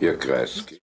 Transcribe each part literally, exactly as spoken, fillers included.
Herr Kreisky.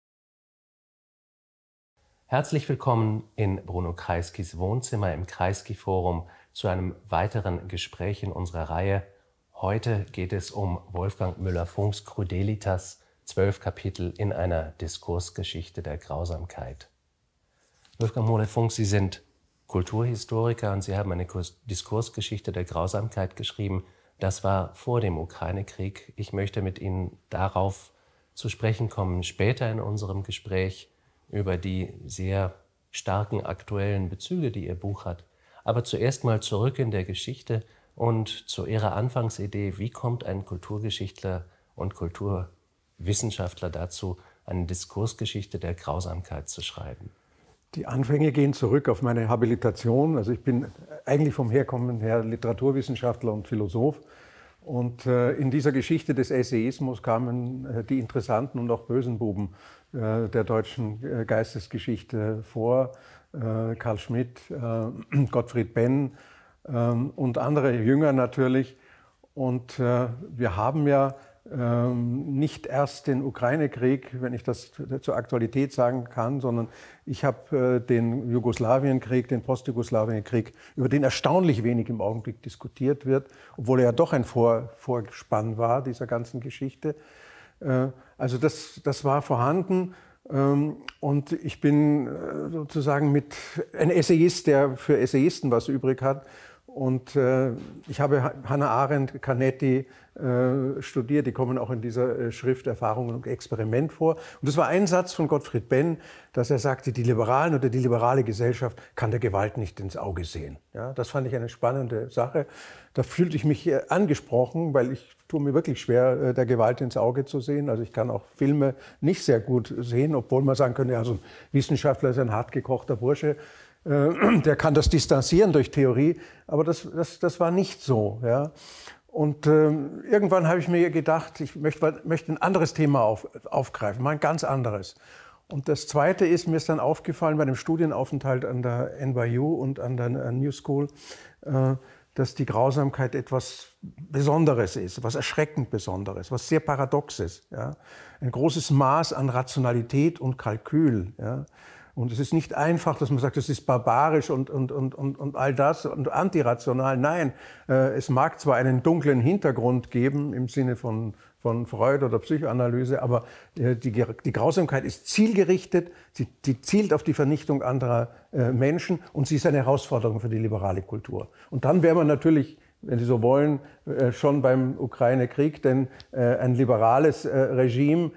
Herzlich willkommen in Bruno Kreiskys Wohnzimmer im Kreisky-Forum zu einem weiteren Gespräch in unserer Reihe. Heute geht es um Wolfgang Müller-Funks Crudelitas, zwölf Kapitel in einer Diskursgeschichte der Grausamkeit. Wolfgang Müller-Funk, Sie sind Kulturhistoriker und Sie haben eine Diskursgeschichte der Grausamkeit geschrieben. Das war vor dem Ukraine-Krieg. Ich möchte mit Ihnen darauf zu sprechen kommen, später in unserem Gespräch, über die sehr starken aktuellen Bezüge, die Ihr Buch hat. Aber zuerst mal zurück in der Geschichte und zu Ihrer Anfangsidee. Wie kommt ein Kulturgeschichtler und Kulturwissenschaftler dazu, eine Diskursgeschichte der Grausamkeit zu schreiben? Die Anfänge gehen zurück auf meine Habilitation. Also ich bin eigentlich vom Herkommen her Literaturwissenschaftler und Philosoph. Und äh, in dieser Geschichte des Essayismus kamen äh, die interessanten und auch bösen Buben äh, der deutschen äh, Geistesgeschichte vor. Äh, Carl Schmitt, äh, Gottfried Benn äh, und andere Jünger natürlich. Und äh, wir haben ja äh, nicht erst den Ukraine-Krieg, wenn ich das zur Aktualität sagen kann, sondern ich habe äh, den Jugoslawienkrieg, den Post-Jugoslawienkrieg, über den erstaunlich wenig im Augenblick diskutiert wird, obwohl er ja doch ein Vor Vorspann war dieser ganzen Geschichte. Äh, also das, das war vorhanden. Ähm, und ich bin äh, sozusagen mit ein Essayist, der für Essayisten was übrig hat. Und äh, ich habe Hannah Arendt, Canetti äh, studiert, die kommen auch in dieser äh, Schrift Erfahrungen und Experiment vor. Und das war ein Satz von Gottfried Benn, dass er sagte, die Liberalen oder die liberale Gesellschaft kann der Gewalt nicht ins Auge sehen. Ja, das fand ich eine spannende Sache. Da fühlte ich mich äh, angesprochen, weil ich tue mir wirklich schwer, äh, der Gewalt ins Auge zu sehen. Also ich kann auch Filme nicht sehr gut sehen, obwohl man sagen könnte, ja, so ein Wissenschaftler ist ein hartgekochter Bursche. Der kann das distanzieren durch Theorie, aber das, das, das war nicht so. Ja. Und ähm, irgendwann habe ich mir gedacht, ich möchte, möchte ein anderes Thema auf, aufgreifen, mal ein ganz anderes. Und das Zweite ist, mir ist dann aufgefallen bei dem Studienaufenthalt an der N Y U und an der New School, äh, dass die Grausamkeit etwas Besonderes ist, was erschreckend Besonderes, was sehr Paradoxes. Ja. Ein großes Maß an Rationalität und Kalkül. Ja. Und es ist nicht einfach, dass man sagt, das ist barbarisch und, und, und, und, und all das und antirational. Nein, äh, es mag zwar einen dunklen Hintergrund geben im Sinne von, von Freud oder Psychoanalyse, aber äh, die, die Grausamkeit ist zielgerichtet, sie, sie zielt auf die Vernichtung anderer äh, Menschen und sie ist eine Herausforderung für die liberale Kultur. Und dann wäre man natürlich, wenn Sie so wollen, äh, schon beim Ukraine-Krieg, denn äh, ein liberales äh, Regime,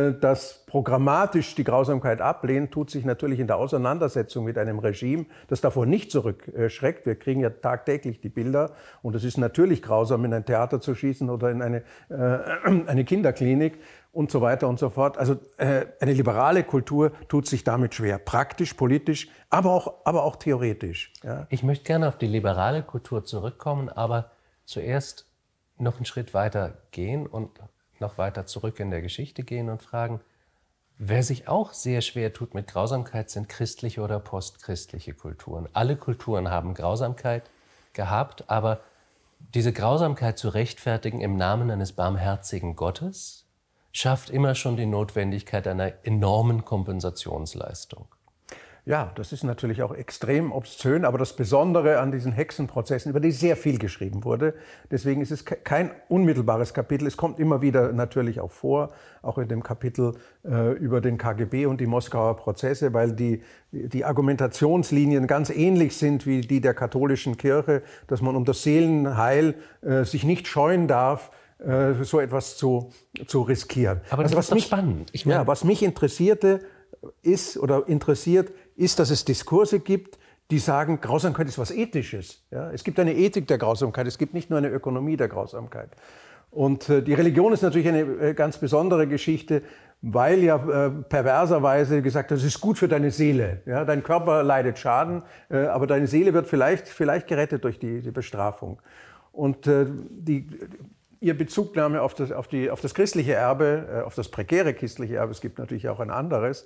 das programmatisch die Grausamkeit ablehnt, tut sich natürlich in der Auseinandersetzung mit einem Regime, das davor nicht zurückschreckt. Wir kriegen ja tagtäglich die Bilder und es ist natürlich grausam, in ein Theater zu schießen oder in eine, äh, eine Kinderklinik und so weiter und so fort. Also äh, eine liberale Kultur tut sich damit schwer, praktisch, politisch, aber auch, aber auch theoretisch. Ja. Ich möchte gerne auf die liberale Kultur zurückkommen, aber zuerst noch einen Schritt weiter gehen und noch weiter zurück in der Geschichte gehen und fragen, wer sich auch sehr schwer tut mit Grausamkeit, sind christliche oder postchristliche Kulturen. Alle Kulturen haben Grausamkeit gehabt, aber diese Grausamkeit zu rechtfertigen im Namen eines barmherzigen Gottes schafft immer schon die Notwendigkeit einer enormen Kompensationsleistung. Ja, das ist natürlich auch extrem obszön, aber das Besondere an diesen Hexenprozessen, über die sehr viel geschrieben wurde, deswegen ist es kein unmittelbares Kapitel, es kommt immer wieder natürlich auch vor, auch in dem Kapitel äh, über den K G B und die Moskauer Prozesse, weil die, die Argumentationslinien ganz ähnlich sind wie die der katholischen Kirche, dass man um das Seelenheil äh, sich nicht scheuen darf, äh, so etwas zu, zu riskieren. Aber das also, ist doch mich, spannend. Ich meine, ja, was mich interessierte, ist oder interessiert, ist, dass es Diskurse gibt, die sagen, Grausamkeit ist was Ethisches. Ja? Es gibt eine Ethik der Grausamkeit, es gibt nicht nur eine Ökonomie der Grausamkeit. Und äh, die Religion ist natürlich eine äh, ganz besondere Geschichte, weil ja äh, perverserweise gesagt wird, es ist gut für deine Seele. Ja? Dein Körper leidet Schaden, äh, aber deine Seele wird vielleicht, vielleicht gerettet durch die, die Bestrafung. Und äh, die... Ihr Bezugnahme auf das, auf, die, auf das christliche Erbe, auf das prekäre christliche Erbe, es gibt natürlich auch ein anderes,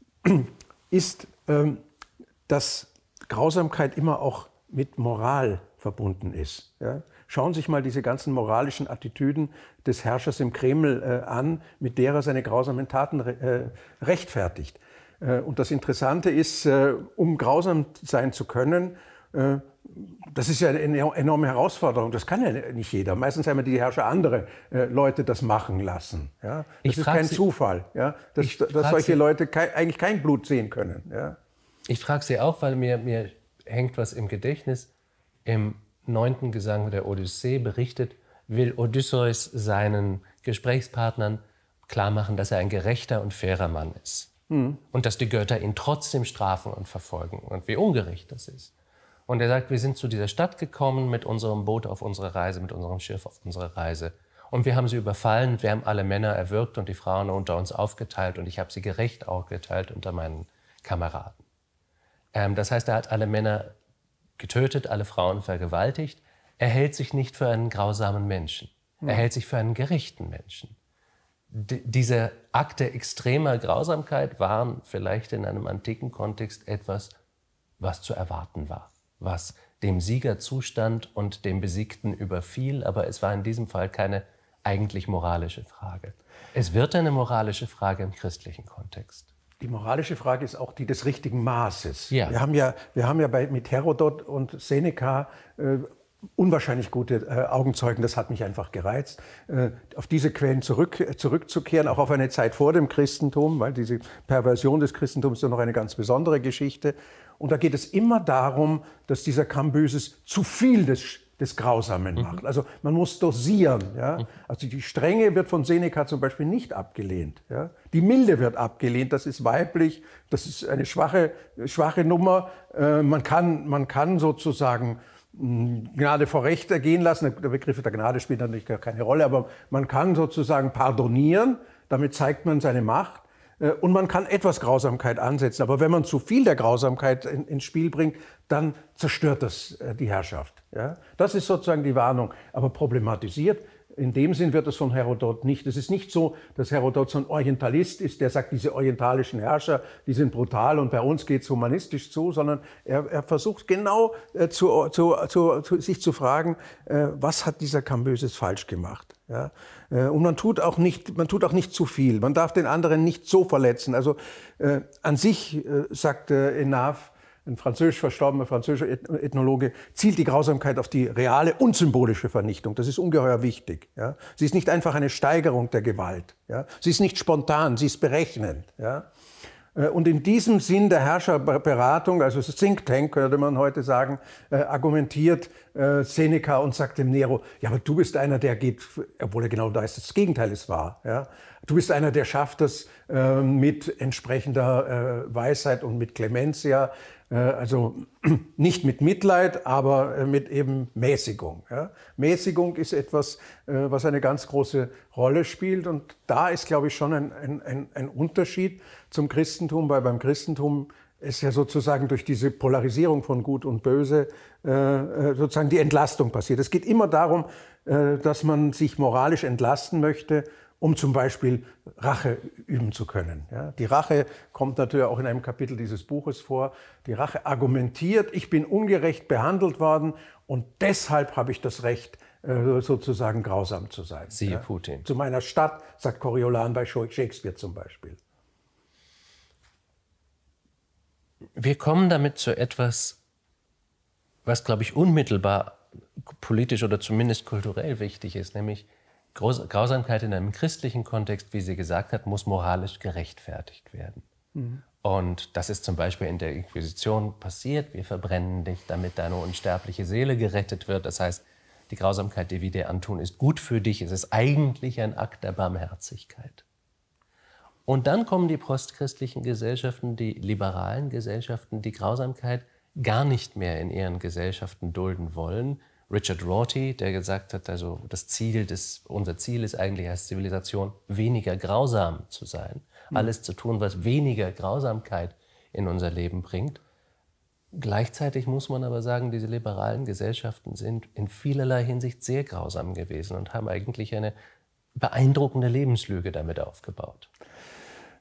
ist, dass Grausamkeit immer auch mit Moral verbunden ist. Ja? Schauen Sie sich mal diese ganzen moralischen Attitüden des Herrschers im Kreml äh, an, mit der er seine grausamen Taten äh, rechtfertigt. Äh, und das Interessante ist, äh, um grausam sein zu können, äh, das ist ja eine enorme Herausforderung. Das kann ja nicht jeder. Meistens haben die Herrscher andere äh, Leute das machen lassen. Ja? Das ich ist kein Sie, Zufall, ja? dass, dass solche Sie, Leute kein, eigentlich kein Blut sehen können. Ja? Ich frage Sie auch, weil mir, mir hängt was im Gedächtnis. Im neunten Gesang der Odyssee berichtet, will Odysseus seinen Gesprächspartnern klarmachen, dass er ein gerechter und fairer Mann ist. Hm. Und dass die Götter ihn trotzdem strafen und verfolgen und wie ungerecht das ist. Und er sagt, wir sind zu dieser Stadt gekommen mit unserem Boot auf unsere Reise, mit unserem Schiff auf unsere Reise. Und wir haben sie überfallen, wir haben alle Männer erwürgt und die Frauen unter uns aufgeteilt und ich habe sie gerecht aufgeteilt unter meinen Kameraden. Ähm, das heißt, er hat alle Männer getötet, alle Frauen vergewaltigt. Er hält sich nicht für einen grausamen Menschen. Er hält sich für einen gerechten Menschen. D- diese Akte extremer Grausamkeit waren vielleicht in einem antiken Kontext etwas, was zu erwarten war, was dem Sieger zustand und dem Besiegten überfiel, aber es war in diesem Fall keine eigentlich moralische Frage. Es wird eine moralische Frage im christlichen Kontext. Die moralische Frage ist auch die des richtigen Maßes. Ja. Wir haben ja, wir haben ja bei, mit Herodot und Seneca äh, unwahrscheinlich gute äh, Augenzeugen. Das hat mich einfach gereizt, äh, auf diese Quellen zurück, äh, zurückzukehren, auch auf eine Zeit vor dem Christentum, weil diese Perversion des Christentums ist ja noch eine ganz besondere Geschichte. Und da geht es immer darum, dass dieser Kambyses zu viel des, des Grausamen mhm. macht. Also man muss dosieren. Ja? Mhm. Also die Strenge wird von Seneca zum Beispiel nicht abgelehnt. Ja? Die Milde wird abgelehnt, das ist weiblich, das ist eine schwache, schwache Nummer. Äh, man kann, man kann sozusagen Gnade vor Recht ergehen lassen. Der Begriff der Gnade spielt natürlich gar keine Rolle, aber man kann sozusagen pardonieren, damit zeigt man seine Macht. Und man kann etwas Grausamkeit ansetzen. Aber wenn man zu viel der Grausamkeit in, ins Spiel bringt, dann zerstört das äh, die Herrschaft. Ja? Das ist sozusagen die Warnung. Aber problematisiert, in dem Sinn wird es von Herodot nicht. Es ist nicht so, dass Herodot so ein Orientalist ist, der sagt, diese orientalischen Herrscher, die sind brutal und bei uns geht es humanistisch zu, sondern er, er versucht genau äh, zu, zu, zu, zu, sich zu fragen, äh, was hat dieser Kambyses falsch gemacht? Ja? Und man tut auch nicht, man tut auch nicht zu viel. Man darf den anderen nicht so verletzen. Also äh, an sich, äh, sagt äh, Enave, ein französisch verstorbener französischer Ethnologe, zielt die Grausamkeit auf die reale und symbolische Vernichtung. Das ist ungeheuer wichtig. Ja? Sie ist nicht einfach eine Steigerung der Gewalt. Ja? Sie ist nicht spontan, sie ist berechnend. Ja? Und in diesem Sinn der Herrscherberatung, also das Think Tank, könnte man heute sagen, äh, argumentiert äh, Seneca und sagt dem Nero, ja, aber du bist einer, der geht, obwohl er genau da ist, das Gegenteil ist wahr. Ja? Du bist einer, der schafft das äh, mit entsprechender äh, Weisheit und mit Clementia, äh, also nicht mit Mitleid, aber äh, mit eben Mäßigung. Ja? Mäßigung ist etwas, äh, was eine ganz große Rolle spielt und da ist, glaube ich, schon ein, ein, ein, ein Unterschied zum Christentum, weil beim Christentum ist ja sozusagen durch diese Polarisierung von Gut und Böse äh, sozusagen die Entlastung passiert. Es geht immer darum, äh, dass man sich moralisch entlasten möchte, um zum Beispiel Rache üben zu können. Ja, die Rache kommt natürlich auch in einem Kapitel dieses Buches vor. Die Rache argumentiert, ich bin ungerecht behandelt worden und deshalb habe ich das Recht, äh, sozusagen grausam zu sein. Siehe ja. Putin. Zu meiner Stadt, sagt Coriolan bei Shakespeare zum Beispiel. Wir kommen damit zu etwas, was, glaube ich, unmittelbar politisch oder zumindest kulturell wichtig ist, nämlich Grausamkeit in einem christlichen Kontext, wie sie gesagt hat, muss moralisch gerechtfertigt werden. Mhm. Und das ist zum Beispiel in der Inquisition passiert. Wir verbrennen dich, damit deine unsterbliche Seele gerettet wird. Das heißt, die Grausamkeit, die wir dir antun, ist gut für dich. Es ist eigentlich ein Akt der Barmherzigkeit. Und dann kommen die postchristlichen Gesellschaften, die liberalen Gesellschaften, die Grausamkeit gar nicht mehr in ihren Gesellschaften dulden wollen. Richard Rorty, der gesagt hat, also das Ziel des, unser Ziel ist eigentlich als Zivilisation, weniger grausam zu sein. Mhm. Alles zu tun, was weniger Grausamkeit in unser Leben bringt. Gleichzeitig muss man aber sagen, diese liberalen Gesellschaften sind in vielerlei Hinsicht sehr grausam gewesen und haben eigentlich eine beeindruckende Lebenslüge damit aufgebaut.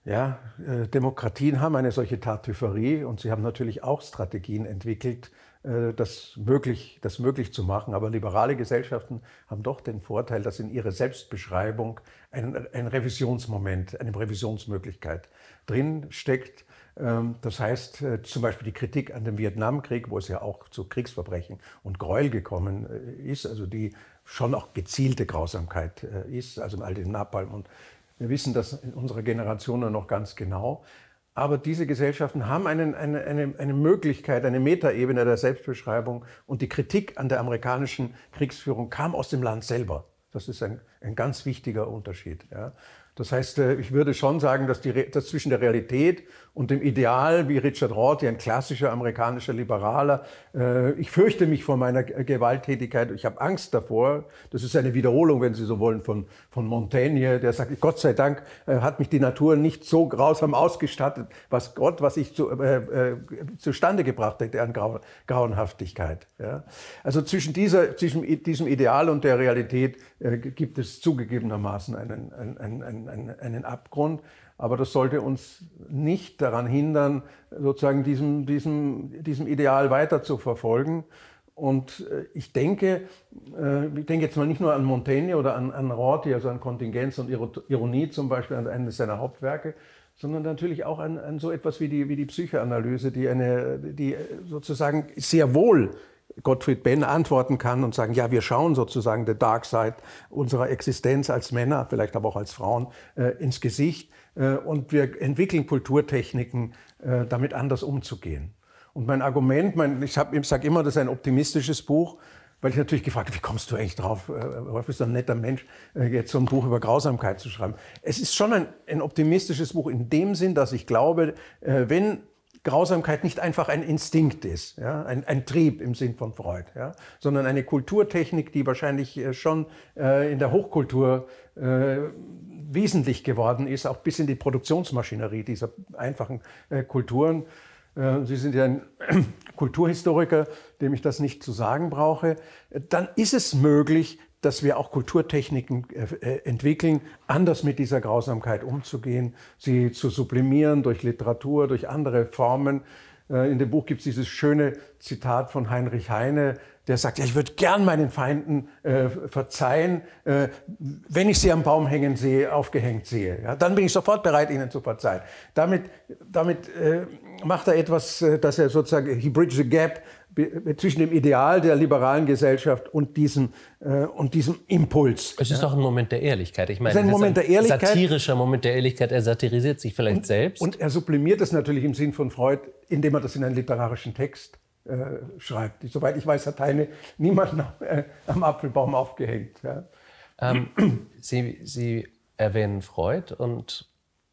Ja, äh, Demokratien haben eine solche Tartüfferie und sie haben natürlich auch Strategien entwickelt, äh, das möglich, das möglich zu machen. Aber liberale Gesellschaften haben doch den Vorteil, dass in ihrer Selbstbeschreibung ein, ein Revisionsmoment, eine Revisionsmöglichkeit drin steckt. Ähm, das heißt, äh, zum Beispiel die Kritik an dem Vietnamkrieg, wo es ja auch zu Kriegsverbrechen und Gräuel gekommen äh, ist, also die schon auch gezielte Grausamkeit äh, ist, also all dem Napalm. Und wir wissen das in unserer Generation nur noch ganz genau. Aber diese Gesellschaften haben einen, eine, eine, eine Möglichkeit, eine Metaebene der Selbstbeschreibung. Und die Kritik an der amerikanischen Kriegsführung kam aus dem Land selber. Das ist ein, ein ganz wichtiger Unterschied. Ja. Das heißt, ich würde schon sagen, dass, die, dass zwischen der Realität und dem Ideal, wie Richard Rorty, ein klassischer amerikanischer Liberaler, äh, ich fürchte mich vor meiner Gewalttätigkeit, ich habe Angst davor. Das ist eine Wiederholung, wenn Sie so wollen, von, von Montaigne, der sagt, Gott sei Dank äh, hat mich die Natur nicht so grausam ausgestattet, was Gott, was ich zu, äh, äh, zustande gebracht hätte an Grau, Grauenhaftigkeit. Ja. Also zwischen, dieser, zwischen diesem Ideal und der Realität äh, gibt es zugegebenermaßen einen, einen, einen einen, einen Abgrund, aber das sollte uns nicht daran hindern, sozusagen diesem, diesem, diesem Ideal weiter zu verfolgen. Und ich denke, ich denke jetzt mal nicht nur an Montaigne oder an, an Rorty, also an Kontingenz und Ironie zum Beispiel, an eines seiner Hauptwerke, sondern natürlich auch an, an so etwas wie die, wie die Psychoanalyse, die, eine, die sozusagen sehr wohl Gottfried Benn antworten kann und sagen, ja, wir schauen sozusagen der Dark Side unserer Existenz als Männer, vielleicht aber auch als Frauen, äh, ins Gesicht äh, und wir entwickeln Kulturtechniken, äh, damit anders umzugehen. Und mein Argument, mein, ich, ich sage immer, das ist ein optimistisches Buch, weil ich natürlich gefragt habe, wie kommst du eigentlich drauf, Rolf, bist du ein netter Mensch, jetzt so ein Buch über Grausamkeit zu schreiben. Es ist schon ein, ein optimistisches Buch in dem Sinn, dass ich glaube, wenn Grausamkeit nicht einfach ein Instinkt ist, ja, ein, ein Trieb im Sinn von Freud, ja, sondern eine Kulturtechnik, die wahrscheinlich schon äh, in der Hochkultur äh, wesentlich geworden ist, auch bis in die Produktionsmaschinerie dieser einfachen äh, Kulturen. Äh, Sie sind ja ein Kulturhistoriker, dem ich das nicht zu sagen brauche. Dann ist es möglich, dass wir auch Kulturtechniken äh, entwickeln, anders mit dieser Grausamkeit umzugehen, sie zu sublimieren durch Literatur, durch andere Formen. Äh, in dem Buch gibt es dieses schöne Zitat von Heinrich Heine, der sagt, ja, ich würde gern meinen Feinden äh, verzeihen, äh, wenn ich sie am Baum hängen sehe, aufgehängt sehe. Ja, dann bin ich sofort bereit, ihnen zu verzeihen. Damit, damit äh, macht er etwas, dass er sozusagen, he bridges the gap zwischen dem Ideal der liberalen Gesellschaft und diesem, äh, und diesem Impuls. Es ist ja. doch ein Moment der Ehrlichkeit. Ich meine, es ist ein Moment ist ein der Ehrlichkeit. Satirischer Moment der Ehrlichkeit. Er satirisiert sich vielleicht und, selbst. Und er sublimiert es natürlich im Sinn von Freud, indem er das in einen literarischen Text äh, schreibt. Soweit ich weiß, hat Heine niemanden äh, am Apfelbaum aufgehängt. Ja. Ähm, Sie, Sie erwähnen Freud und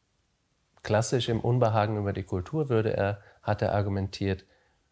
klassisch im Unbehagen über die Kultur würde er, hat er argumentiert,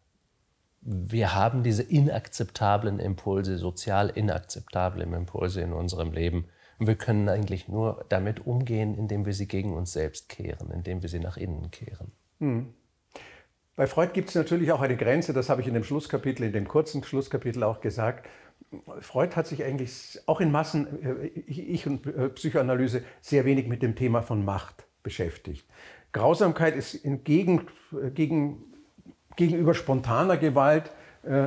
wir haben diese inakzeptablen Impulse, sozial inakzeptablen Impulse in unserem Leben. Und wir können eigentlich nur damit umgehen, indem wir sie gegen uns selbst kehren, indem wir sie nach innen kehren. Hm. Bei Freud gibt es natürlich auch eine Grenze, das habe ich in dem Schlusskapitel, in dem kurzen Schlusskapitel auch gesagt. Freud hat sich eigentlich auch in Massen, Ich und Psychoanalyse, sehr wenig mit dem Thema von Macht beschäftigt. Grausamkeit ist in gegen, gegen gegenüber spontaner Gewalt, äh,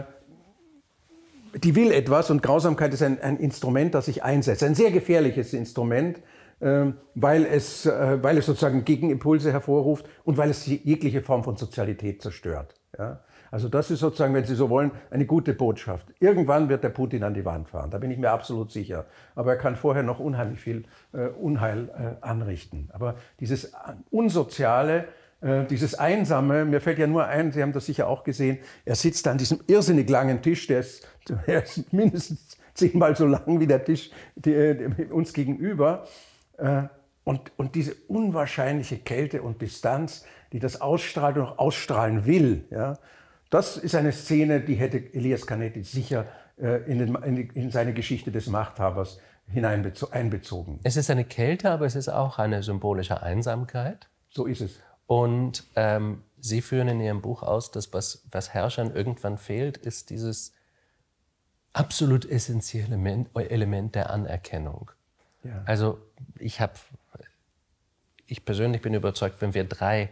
die will etwas und Grausamkeit ist ein, ein Instrument, das sich einsetzt. Ein sehr gefährliches Instrument, äh, weil, es, äh, weil es sozusagen Gegenimpulse hervorruft und weil es jegliche Form von Sozialität zerstört. Ja? Also das ist sozusagen, wenn Sie so wollen, eine gute Botschaft. Irgendwann wird der Putin an die Wand fahren, da bin ich mir absolut sicher. Aber er kann vorher noch unheimlich viel äh, Unheil äh, anrichten. Aber dieses Unsoziale, dieses Einsame, mir fällt ja nur ein, Sie haben das sicher auch gesehen, er sitzt an diesem irrsinnig langen Tisch, der ist, der ist mindestens zehnmal so lang wie der Tisch die, die, uns gegenüber. Und, und diese unwahrscheinliche Kälte und Distanz, die das ausstrahlt und auch ausstrahlen will, ja, das ist eine Szene, die hätte Elias Canetti sicher in, den, in, die, in seine Geschichte des Machthabers einbezogen. Es ist eine Kälte, aber es ist auch eine symbolische Einsamkeit. So ist es. Und ähm, Sie führen in Ihrem Buch aus, dass was, was Herrschern irgendwann fehlt, ist dieses absolut essentielle Element der Anerkennung. Ja. Also ich habe ich persönlich bin überzeugt, wenn wir drei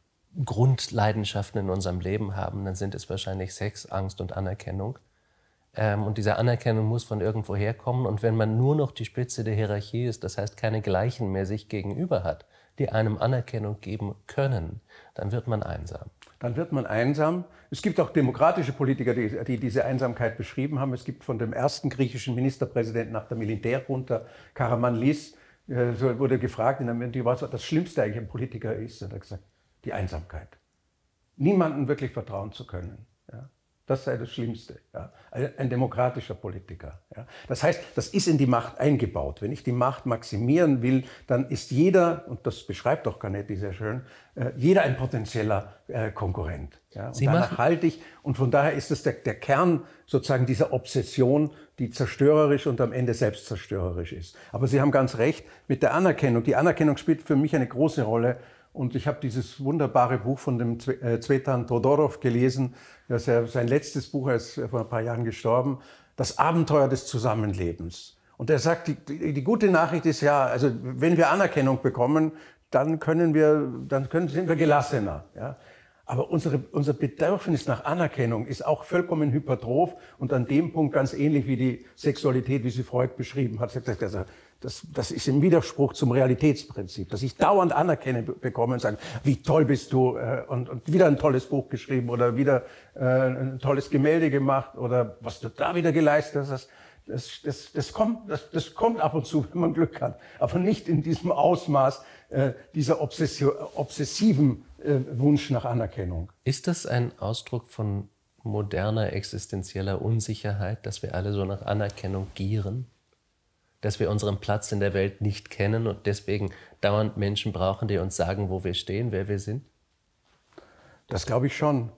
Grundleidenschaften in unserem Leben haben, dann sind es wahrscheinlich Sex, Angst und Anerkennung. Ähm, und diese Anerkennung muss von irgendwo herkommen. Und wenn man nur noch die Spitze der Hierarchie ist, das heißt keine Gleichen mehr sich gegenüber hat, die einem Anerkennung geben können, dann wird man einsam. Dann wird man einsam. Es gibt auch demokratische Politiker, die, die diese Einsamkeit beschrieben haben. Es gibt von dem ersten griechischen Ministerpräsidenten nach der Militärjunta, Karamanlis, äh, so wurde gefragt, in einem, was das Schlimmste eigentlich ein Politiker ist. Und er hat gesagt, die Einsamkeit. Niemandem wirklich vertrauen zu können. Ja. Das sei das Schlimmste. Ja. Ein demokratischer Politiker. Ja. Das heißt, das ist in die Macht eingebaut. Wenn ich die Macht maximieren will, dann ist jeder, und das beschreibt doch Canetti sehr schön, äh, jeder ein potenzieller äh, Konkurrent. Ja. Und Sie danach halte ich, und von daher ist es der, der Kern sozusagen dieser Obsession, die zerstörerisch und am Ende selbstzerstörerisch ist. Aber Sie haben ganz recht mit der Anerkennung. Die Anerkennung spielt für mich eine große Rolle. Und ich habe dieses wunderbare Buch von dem Zvetan Todorov gelesen, das ist ja sein letztes Buch, er ist vor ein paar Jahren gestorben, Das Abenteuer des Zusammenlebens. Und er sagt, die, die, die gute Nachricht ist ja, also wenn wir Anerkennung bekommen, dann können wir, dann können, sind wir gelassener. Ja? Aber unsere, unser Bedürfnis nach Anerkennung ist auch vollkommen hypertroph und an dem Punkt ganz ähnlich wie die Sexualität, wie sie Freud beschrieben hat. Also das, das ist im Widerspruch zum Realitätsprinzip, dass ich dauernd Anerkennung bekomme und sage, wie toll bist du und, und wieder ein tolles Buch geschrieben oder wieder äh, ein tolles Gemälde gemacht oder was du da wieder geleistet hast. Das, das, das, kommt, das, das kommt ab und zu, wenn man Glück hat, aber nicht in diesem Ausmaß äh, dieser Obsessio, obsessiven äh, Wunsch nach Anerkennung. Ist das ein Ausdruck von moderner existenzieller Unsicherheit, dass wir alle so nach Anerkennung gieren? Dass wir unseren Platz in der Welt nicht kennen und deswegen dauernd Menschen brauchen, die uns sagen, wo wir stehen, wer wir sind? Das glaube ich schon.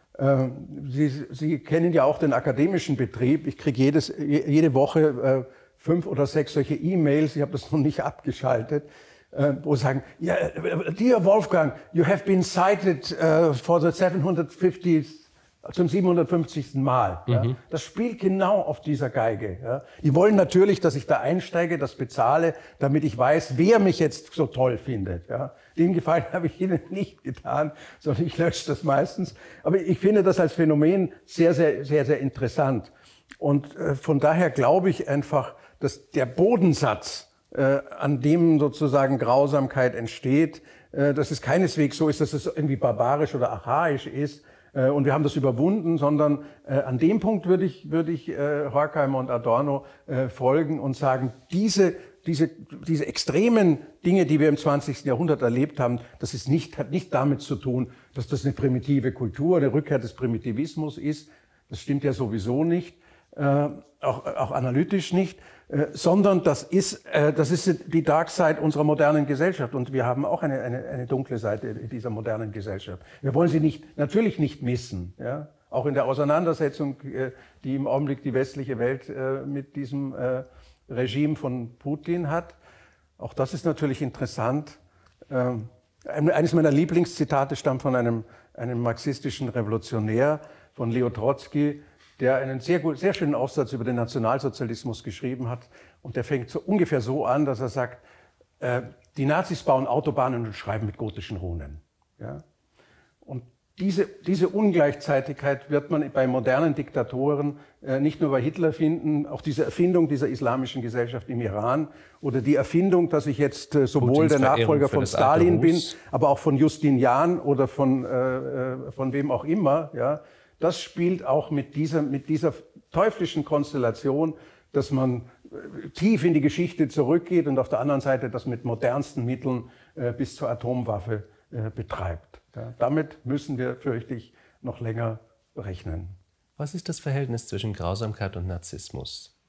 Sie, Sie kennen ja auch den akademischen Betrieb. Ich kriege jedes, jede Woche äh, fünf oder sechs solche E-Mails, ich habe das noch nicht abgeschaltet, äh, wo sie sagen, yeah, dear Wolfgang, you have been cited uh, for the sevenhundertfiftieth, zum siebenhundertfünfzigsten Mal. Mhm. Ja. Das spielt genau auf dieser Geige. Ja. Die wollen natürlich, dass ich da einsteige, das bezahle, damit ich weiß, wer mich jetzt so toll findet. Ja. Den Gefallen habe ich ihnen nicht getan, sondern ich lösche das meistens. Aber ich finde das als Phänomen sehr, sehr, sehr, sehr interessant. Und äh, von daher glaube ich einfach, dass der Bodensatz, äh, an dem sozusagen Grausamkeit entsteht, äh, dass es keineswegs so ist, dass es irgendwie barbarisch oder archaisch ist, und wir haben das überwunden, sondern äh, an dem Punkt würde ich, würde ich äh, Horkheimer und Adorno äh, folgen und sagen, diese, diese, diese extremen Dinge, die wir im zwanzigsten Jahrhundert erlebt haben, das ist nicht, hat nicht damit zu tun, dass das eine primitive Kultur, eine Rückkehr des Primitivismus ist. Das stimmt ja sowieso nicht, äh, auch, auch analytisch nicht. Äh, sondern das ist, äh, das ist die Dark Side unserer modernen Gesellschaft. Und wir haben auch eine, eine, eine dunkle Seite dieser modernen Gesellschaft. Wir wollen sie nicht, natürlich nicht missen. Ja? Auch in der Auseinandersetzung, äh, die im Augenblick die westliche Welt äh, mit diesem äh, Regime von Putin hat. Auch das ist natürlich interessant. Ähm, eines meiner Lieblingszitate stammt von einem, einem marxistischen Revolutionär, von Leo Trotzki, der einen sehr, gut, sehr schönen Aufsatz über den Nationalsozialismus geschrieben hat. Und der fängt so ungefähr so an, dass er sagt, äh, die Nazis bauen Autobahnen und schreiben mit gotischen Runen. Ja? Und diese, diese Ungleichzeitigkeit wird man bei modernen Diktatoren äh, nicht nur bei Hitler finden, auch diese Erfindung dieser islamischen Gesellschaft im Iran oder die Erfindung, dass ich jetzt äh, sowohl Putins der Nachfolger von Stalin bin, Hus. aber auch von Justinian oder von, äh, von wem auch immer, ja. Das spielt auch mit dieser, mit dieser teuflischen Konstellation, dass man tief in die Geschichte zurückgeht und auf der anderen Seite das mit modernsten Mitteln äh, bis zur Atomwaffe äh, betreibt. Ja, damit müssen wir, fürchte ich, noch länger rechnen. Was ist das Verhältnis zwischen Grausamkeit und Narzissmus?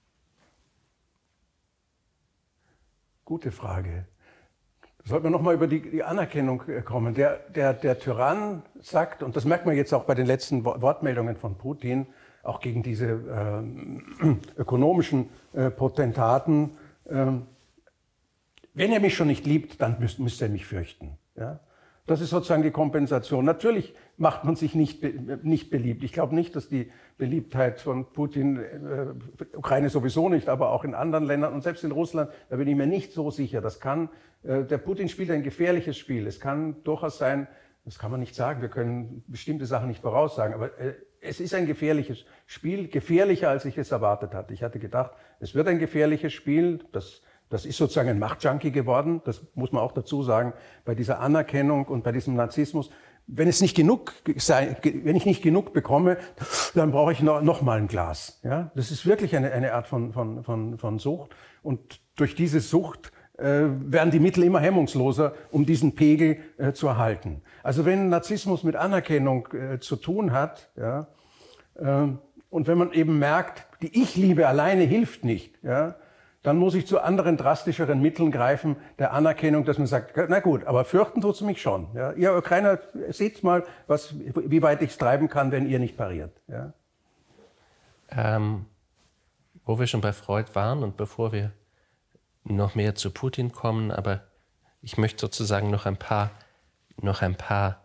Gute Frage. Sollten wir noch mal über die, die Anerkennung kommen. Der, der, der Tyrann sagt, und das merkt man jetzt auch bei den letzten Wortmeldungen von Putin, auch gegen diese äh, ökonomischen äh, Potentaten, äh, wenn er mich schon nicht liebt, dann müsst, müsst ihr mich fürchten. Ja? Das ist sozusagen die Kompensation. Natürlich macht man sich nicht, nicht beliebt. Ich glaube nicht, dass die Beliebtheit von Putin, äh, Ukraine sowieso nicht, aber auch in anderen Ländern und selbst in Russland, da bin ich mir nicht so sicher. Das kann, äh, der Putin spielt ein gefährliches Spiel. Es kann durchaus sein, das kann man nicht sagen, wir können bestimmte Sachen nicht voraussagen, aber äh, es ist ein gefährliches Spiel, gefährlicher, als ich es erwartet hatte. Ich hatte gedacht, es wird ein gefährliches Spiel, das Das ist sozusagen ein Machtjunkie geworden, das muss man auch dazu sagen, bei dieser Anerkennung und bei diesem Narzissmus. Wenn es nicht genug sei, wenn ich nicht genug bekomme, dann brauche ich noch, noch mal ein Glas. Ja, das ist wirklich eine, eine Art von, von, von, von Sucht. Und durch diese Sucht äh, werden die Mittel immer hemmungsloser, um diesen Pegel äh, zu erhalten. Also wenn Narzissmus mit Anerkennung äh, zu tun hat, ja, äh, und wenn man eben merkt, die Ich-Liebe alleine hilft nicht, ja, dann muss ich zu anderen, drastischeren Mitteln greifen, der Anerkennung, dass man sagt, na gut, aber fürchten tut's mich schon. Ja, ihr Ukrainer, seht mal, was, wie weit ich es treiben kann, wenn ihr nicht pariert. Ja. Ähm, wo wir schon bei Freud waren und bevor wir noch mehr zu Putin kommen, aber ich möchte sozusagen noch ein paar, noch ein paar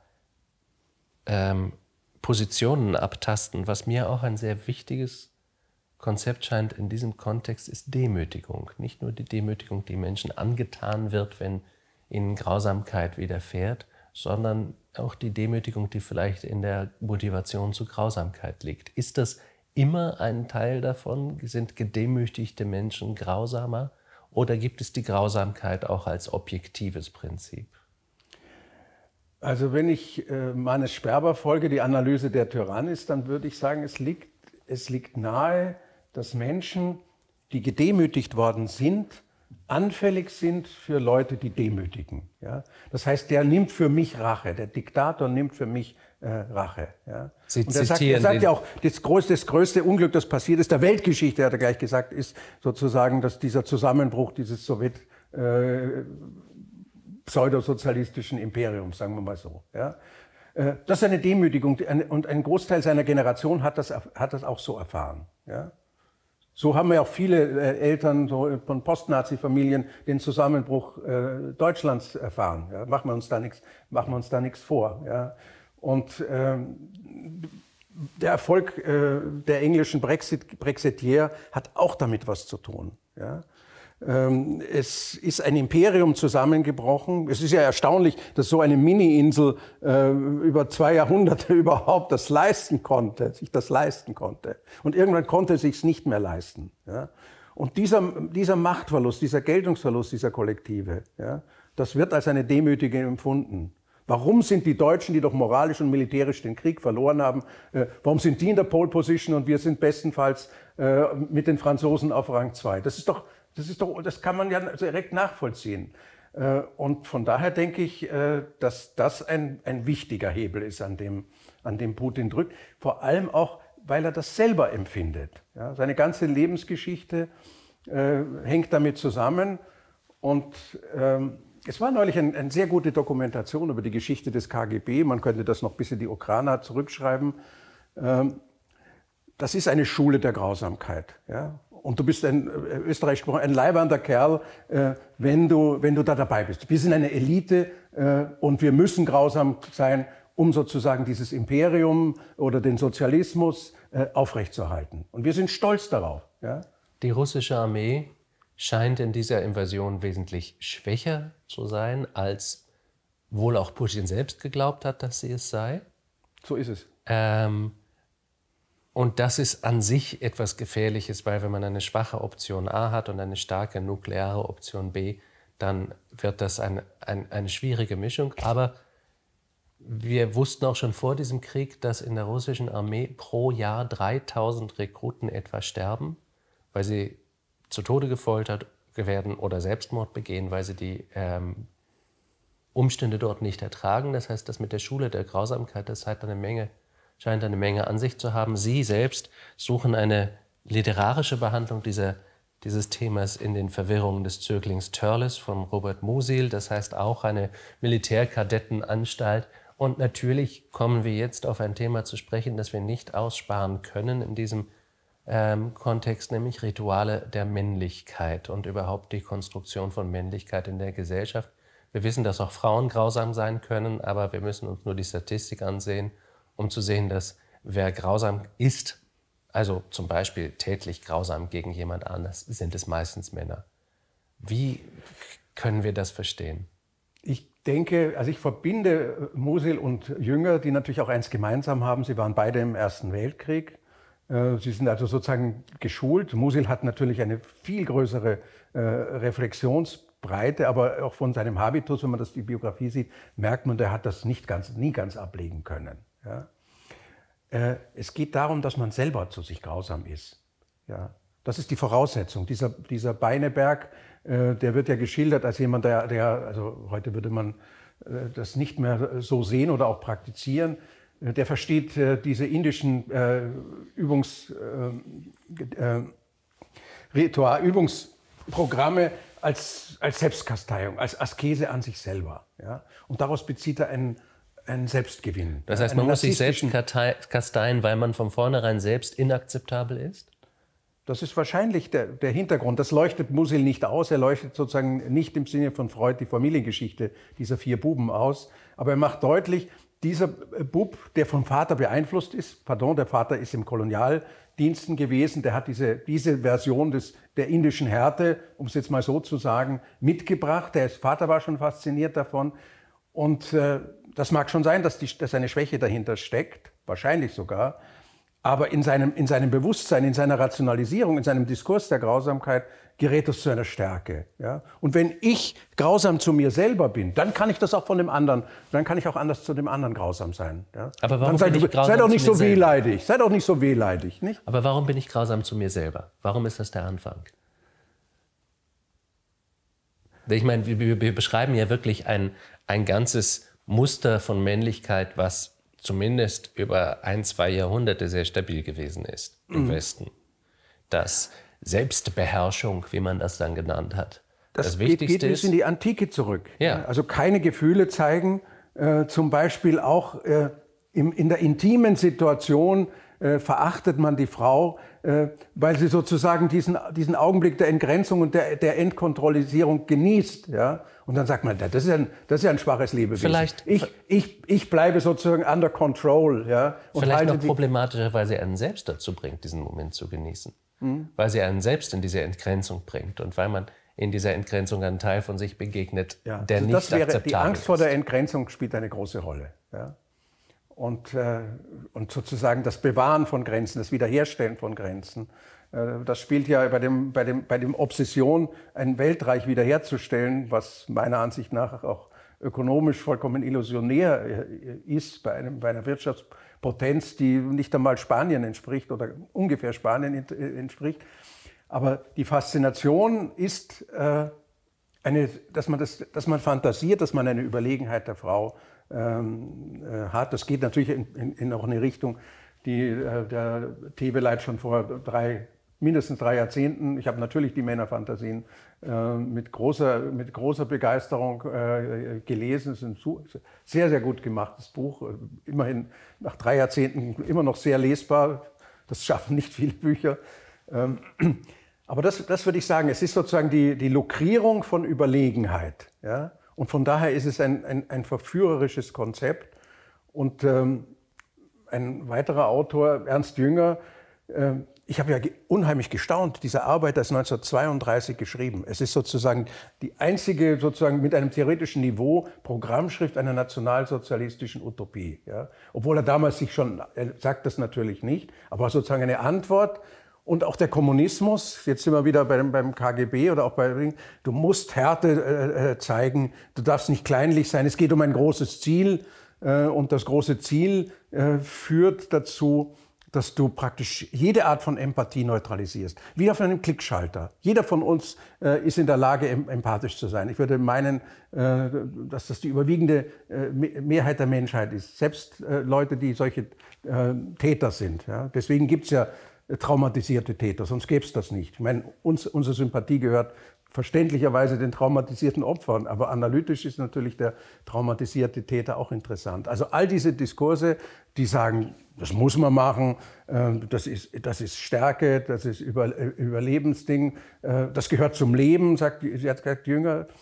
ähm, Positionen abtasten, was mir auch ein sehr wichtiges Konzept scheint in diesem Kontext, ist Demütigung. Nicht nur die Demütigung, die Menschen angetan wird, wenn ihnen Grausamkeit widerfährt, sondern auch die Demütigung, die vielleicht in der Motivation zu Grausamkeit liegt. Ist das immer ein Teil davon? Sind gedemütigte Menschen grausamer? Oder gibt es die Grausamkeit auch als objektives Prinzip? Also wenn ich äh, Mannes Sperber folge, die Analyse der Tyrannis, dann würde ich sagen, es liegt, es liegt nahe, dass Menschen, die gedemütigt worden sind, anfällig sind für Leute, die demütigen. Ja? Das heißt, der nimmt für mich Rache, der Diktator nimmt für mich äh, Rache. Ja? Sie Und er sagt, er sagt ja auch, das größte, das größte Unglück, das passiert ist, der Weltgeschichte, hat er gleich gesagt, ist sozusagen, dass dieser Zusammenbruch dieses Sowjet äh, pseudosozialistischen Imperiums, sagen wir mal so. Ja? Äh, das ist eine Demütigung und ein Großteil seiner Generation hat das, hat das auch so erfahren. Ja? So haben wir auch viele äh, Eltern so von Post-Nazi-Familien den Zusammenbruch äh, Deutschlands erfahren. Ja? Machen wir uns da nichts, machen wir uns da nichts vor. Ja? Und ähm, der Erfolg äh, der englischen Brexit, Brexiteer hat auch damit was zu tun. Ja? Ähm, es ist ein Imperium zusammengebrochen. Es ist ja erstaunlich, dass so eine Mini-Insel äh, über zwei Jahrhunderte überhaupt das leisten konnte, sich das leisten konnte. Und irgendwann konnte es sich nicht mehr leisten. Ja? Und dieser, dieser Machtverlust, dieser Geltungsverlust dieser Kollektive, ja, das wird als eine Demütigung empfunden. Warum sind die Deutschen, die doch moralisch und militärisch den Krieg verloren haben, äh, warum sind die in der Pole Position und wir sind bestenfalls äh, mit den Franzosen auf Rang zwei? Das ist doch Das, ist doch, das kann man ja direkt nachvollziehen. Und von daher denke ich, dass das ein, ein wichtiger Hebel ist, an dem, an dem Putin drückt. Vor allem auch, weil er das selber empfindet. Ja, seine ganze Lebensgeschichte äh, hängt damit zusammen. Und ähm, es war neulich ein, eine sehr gute Dokumentation über die Geschichte des K G B. Man könnte das noch bis in die Ukraine zurückschreiben. Ähm, das ist eine Schule der Grausamkeit. Ja? Und du bist ein, österreichisch gesprochen, ein leibernder Kerl, äh, wenn, du, wenn du da dabei bist. Wir sind eine Elite äh, und wir müssen grausam sein, um sozusagen dieses Imperium oder den Sozialismus äh, aufrechtzuerhalten. Und wir sind stolz darauf. Ja? Die russische Armee scheint in dieser Invasion wesentlich schwächer zu sein, als wohl auch Putin selbst geglaubt hat, dass sie es sei. So ist es. Ähm, Und das ist an sich etwas Gefährliches, weil wenn man eine schwache Option A hat und eine starke nukleare Option B, dann wird das ein, ein, eine schwierige Mischung. Aber wir wussten auch schon vor diesem Krieg, dass in der russischen Armee pro Jahr dreitausend Rekruten etwa sterben, weil sie zu Tode gefoltert werden oder Selbstmord begehen, weil sie die ähm, Umstände dort nicht ertragen. Das heißt, das mit der Schule der Grausamkeit, das hat eine Menge scheint eine Menge an sich zu haben. Sie selbst suchen eine literarische Behandlung dieser, dieses Themas in den Verwirrungen des Zöglings Törles von Robert Musil. Das heißt auch eine Militärkadettenanstalt. Und natürlich kommen wir jetzt auf ein Thema zu sprechen, das wir nicht aussparen können in diesem ähm, Kontext, nämlich Rituale der Männlichkeit und überhaupt die Konstruktion von Männlichkeit in der Gesellschaft. Wir wissen, dass auch Frauen grausam sein können, aber wir müssen uns nur die Statistik ansehen, um zu sehen, dass wer grausam ist, also zum Beispiel tätlich grausam gegen jemand anders, sind es meistens Männer. Wie können wir das verstehen? Ich denke, also ich verbinde Musil und Jünger, die natürlich auch eins gemeinsam haben. Sie waren beide im Ersten Weltkrieg. Sie sind also sozusagen geschult. Musil hat natürlich eine viel größere äh, Reflexionsbreite, aber auch von seinem Habitus, wenn man das die Biografie sieht, merkt man, der hat das nicht ganz, nie ganz ablegen können. Ja? Äh, es geht darum, dass man selber zu sich grausam ist. Ja? Das ist die Voraussetzung. Dieser, dieser Beineberg, äh, der wird ja geschildert als jemand, der, der also heute würde man äh, das nicht mehr so sehen oder auch praktizieren. Der versteht äh, diese indischen äh, Übungs, äh, äh, Ritual, Übungsprogramme als, als Selbstkasteiung, als Askese an sich selber. Ja? Und daraus bezieht er einen, einen Selbstgewinn. Das heißt, man muss sich selbst kasteien, weil man von vornherein selbst inakzeptabel ist? Das ist wahrscheinlich der, der Hintergrund. Das leuchtet Musil nicht aus. Er leuchtet sozusagen nicht im Sinne von Freud die Familiengeschichte dieser vier Buben aus. Aber er macht deutlich, dieser Bub, der vom Vater beeinflusst ist, pardon, der Vater ist im Kolonialdiensten gewesen, der hat diese, diese Version des, der indischen Härte, um es jetzt mal so zu sagen, mitgebracht. Der Vater war schon fasziniert davon. Und äh, das mag schon sein, dass, die, dass eine Schwäche dahinter steckt, wahrscheinlich sogar. Aber in seinem, in seinem Bewusstsein, in seiner Rationalisierung, in seinem Diskurs der Grausamkeit gerät es zu einer Stärke. Ja? Und wenn ich grausam zu mir selber bin, dann kann ich das auch von dem anderen, dann kann ich auch anders zu dem anderen grausam sein. Ja? Aber warum dann bin sei, ich grausam sei doch nicht zu mir so selber? wehleidig, sei doch nicht so wehleidig. Nicht? Aber warum bin ich grausam zu mir selber? Warum ist das der Anfang? Ich meine, wir, wir beschreiben ja wirklich ein, ein ganzes Muster von Männlichkeit, was zumindest über ein, zwei Jahrhunderte sehr stabil gewesen ist im mhm. Westen. Das Selbstbeherrschung, wie man das dann genannt hat. Das, das geht, Wichtigste geht bis ist, in die Antike zurück. Ja. Also keine Gefühle zeigen, äh, zum Beispiel auch äh, im, in der intimen Situation äh, verachtet man die Frau, äh, weil sie sozusagen diesen, diesen Augenblick der Entgrenzung und der, der Entkontrollisierung genießt. Ja? Und dann sagt man, das ist ja ein, das ist ja ein schwaches Lebewesen. Vielleicht, ich, ich, ich bleibe sozusagen under control. Ja? Und vielleicht noch problematischer, weil sie einen selbst dazu bringt, diesen Moment zu genießen. Mhm. Weil sie einen selbst in diese Entgrenzung bringt und weil man in dieser Entgrenzung einen Teil von sich begegnet, ja. der also nicht das wäre, akzeptabel die Angst ist. vor der Entgrenzung spielt eine große Rolle. Ja? Und, äh, und sozusagen das Bewahren von Grenzen, das Wiederherstellen von Grenzen, äh, das spielt ja bei dem, bei dem, bei dem Obsession, ein Weltreich wiederherzustellen, was meiner Ansicht nach auch ökonomisch vollkommen illusionär ist, bei, einem, bei einer Wirtschaftspotenz, die nicht einmal Spanien entspricht oder ungefähr Spanien entspricht. Aber die Faszination ist, äh, eine, dass, man das, dass man fantasiert, dass man eine Überlegenheit der Frau ähm, äh, hat. Das geht natürlich in, in, in auch eine Richtung, die äh, der Teweleit schon vor drei, mindestens drei Jahrzehnten, ich habe natürlich die Männerfantasien äh, mit, großer, mit großer Begeisterung äh, gelesen. Es ist ein sehr, sehr gut gemachtes Buch, immerhin nach drei Jahrzehnten immer noch sehr lesbar. Das schaffen nicht viele Bücher. Ähm, aber das, das würde ich sagen, es ist sozusagen die, die Lukrierung von Überlegenheit. Ja? Und von daher ist es ein, ein, ein verführerisches Konzept. Und ähm, ein weiterer Autor, Ernst Jünger, äh, ich habe ja unheimlich gestaunt, diese Arbeit ist neunzehnhundertzweiunddreißig geschrieben. Es ist sozusagen die einzige, sozusagen mit einem theoretischen Niveau, Programmschrift einer nationalsozialistischen Utopie. Ja? Obwohl er damals sich schon, er sagt das natürlich nicht, aber sozusagen eine Antwort. Und auch der Kommunismus, jetzt sind wir wieder beim, beim K G B oder auch bei, du musst Härte äh, zeigen, du darfst nicht kleinlich sein, es geht um ein großes Ziel äh, und das große Ziel äh, führt dazu, dass du praktisch jede Art von Empathie neutralisierst. Wie auf einem Klickschalter. Jeder von uns äh, ist in der Lage, em empathisch zu sein. Ich würde meinen, äh, dass das die überwiegende äh, Mehrheit der Menschheit ist. Selbst äh, Leute, die solche äh, Täter sind. Ja? Deswegen gibt es ja traumatisierte Täter, sonst gäbe es das nicht. Ich meine, uns, unsere Sympathie gehört verständlicherweise den traumatisierten Opfern, aber analytisch ist natürlich der traumatisierte Täter auch interessant. Also all diese Diskurse, die sagen, das muss man machen, das ist, das ist Stärke, das ist Über, Überlebensding, das gehört zum Leben, sagt, sagt Jünger.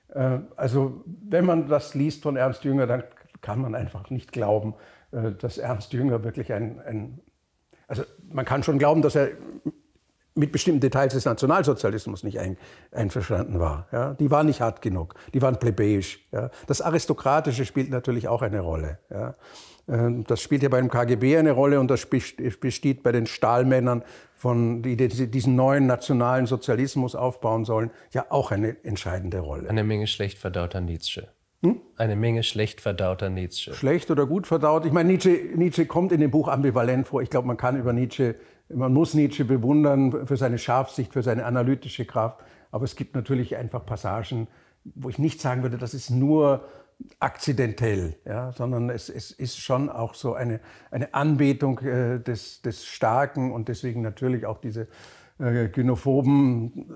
Äh, also wenn man das liest von Ernst Jünger, dann kann man einfach nicht glauben, äh, dass Ernst Jünger wirklich ein, ein... Also man kann schon glauben, dass er mit bestimmten Details des Nationalsozialismus nicht ein, einverstanden war. Ja? Die waren nicht hart genug, die waren plebejisch. Ja? Das Aristokratische spielt natürlich auch eine Rolle. Ja? Das spielt ja beim K G B eine Rolle und das besteht bei den Stahlmännern, von, die diesen neuen nationalen Sozialismus aufbauen sollen, ja auch eine entscheidende Rolle. Eine Menge schlecht verdauter Nietzsche. Hm? Eine Menge schlecht verdauter Nietzsche. Schlecht oder gut verdaut? Ich meine, Nietzsche, Nietzsche kommt in dem Buch ambivalent vor. Ich glaube, man kann über Nietzsche, man muss Nietzsche bewundern für seine Scharfsicht, für seine analytische Kraft. Aber es gibt natürlich einfach Passagen, wo ich nicht sagen würde, das ist nur akzidentell, ja, sondern es, es ist schon auch so eine, eine Anbetung äh, des, des Starken und deswegen natürlich auch diese äh, gynophoben,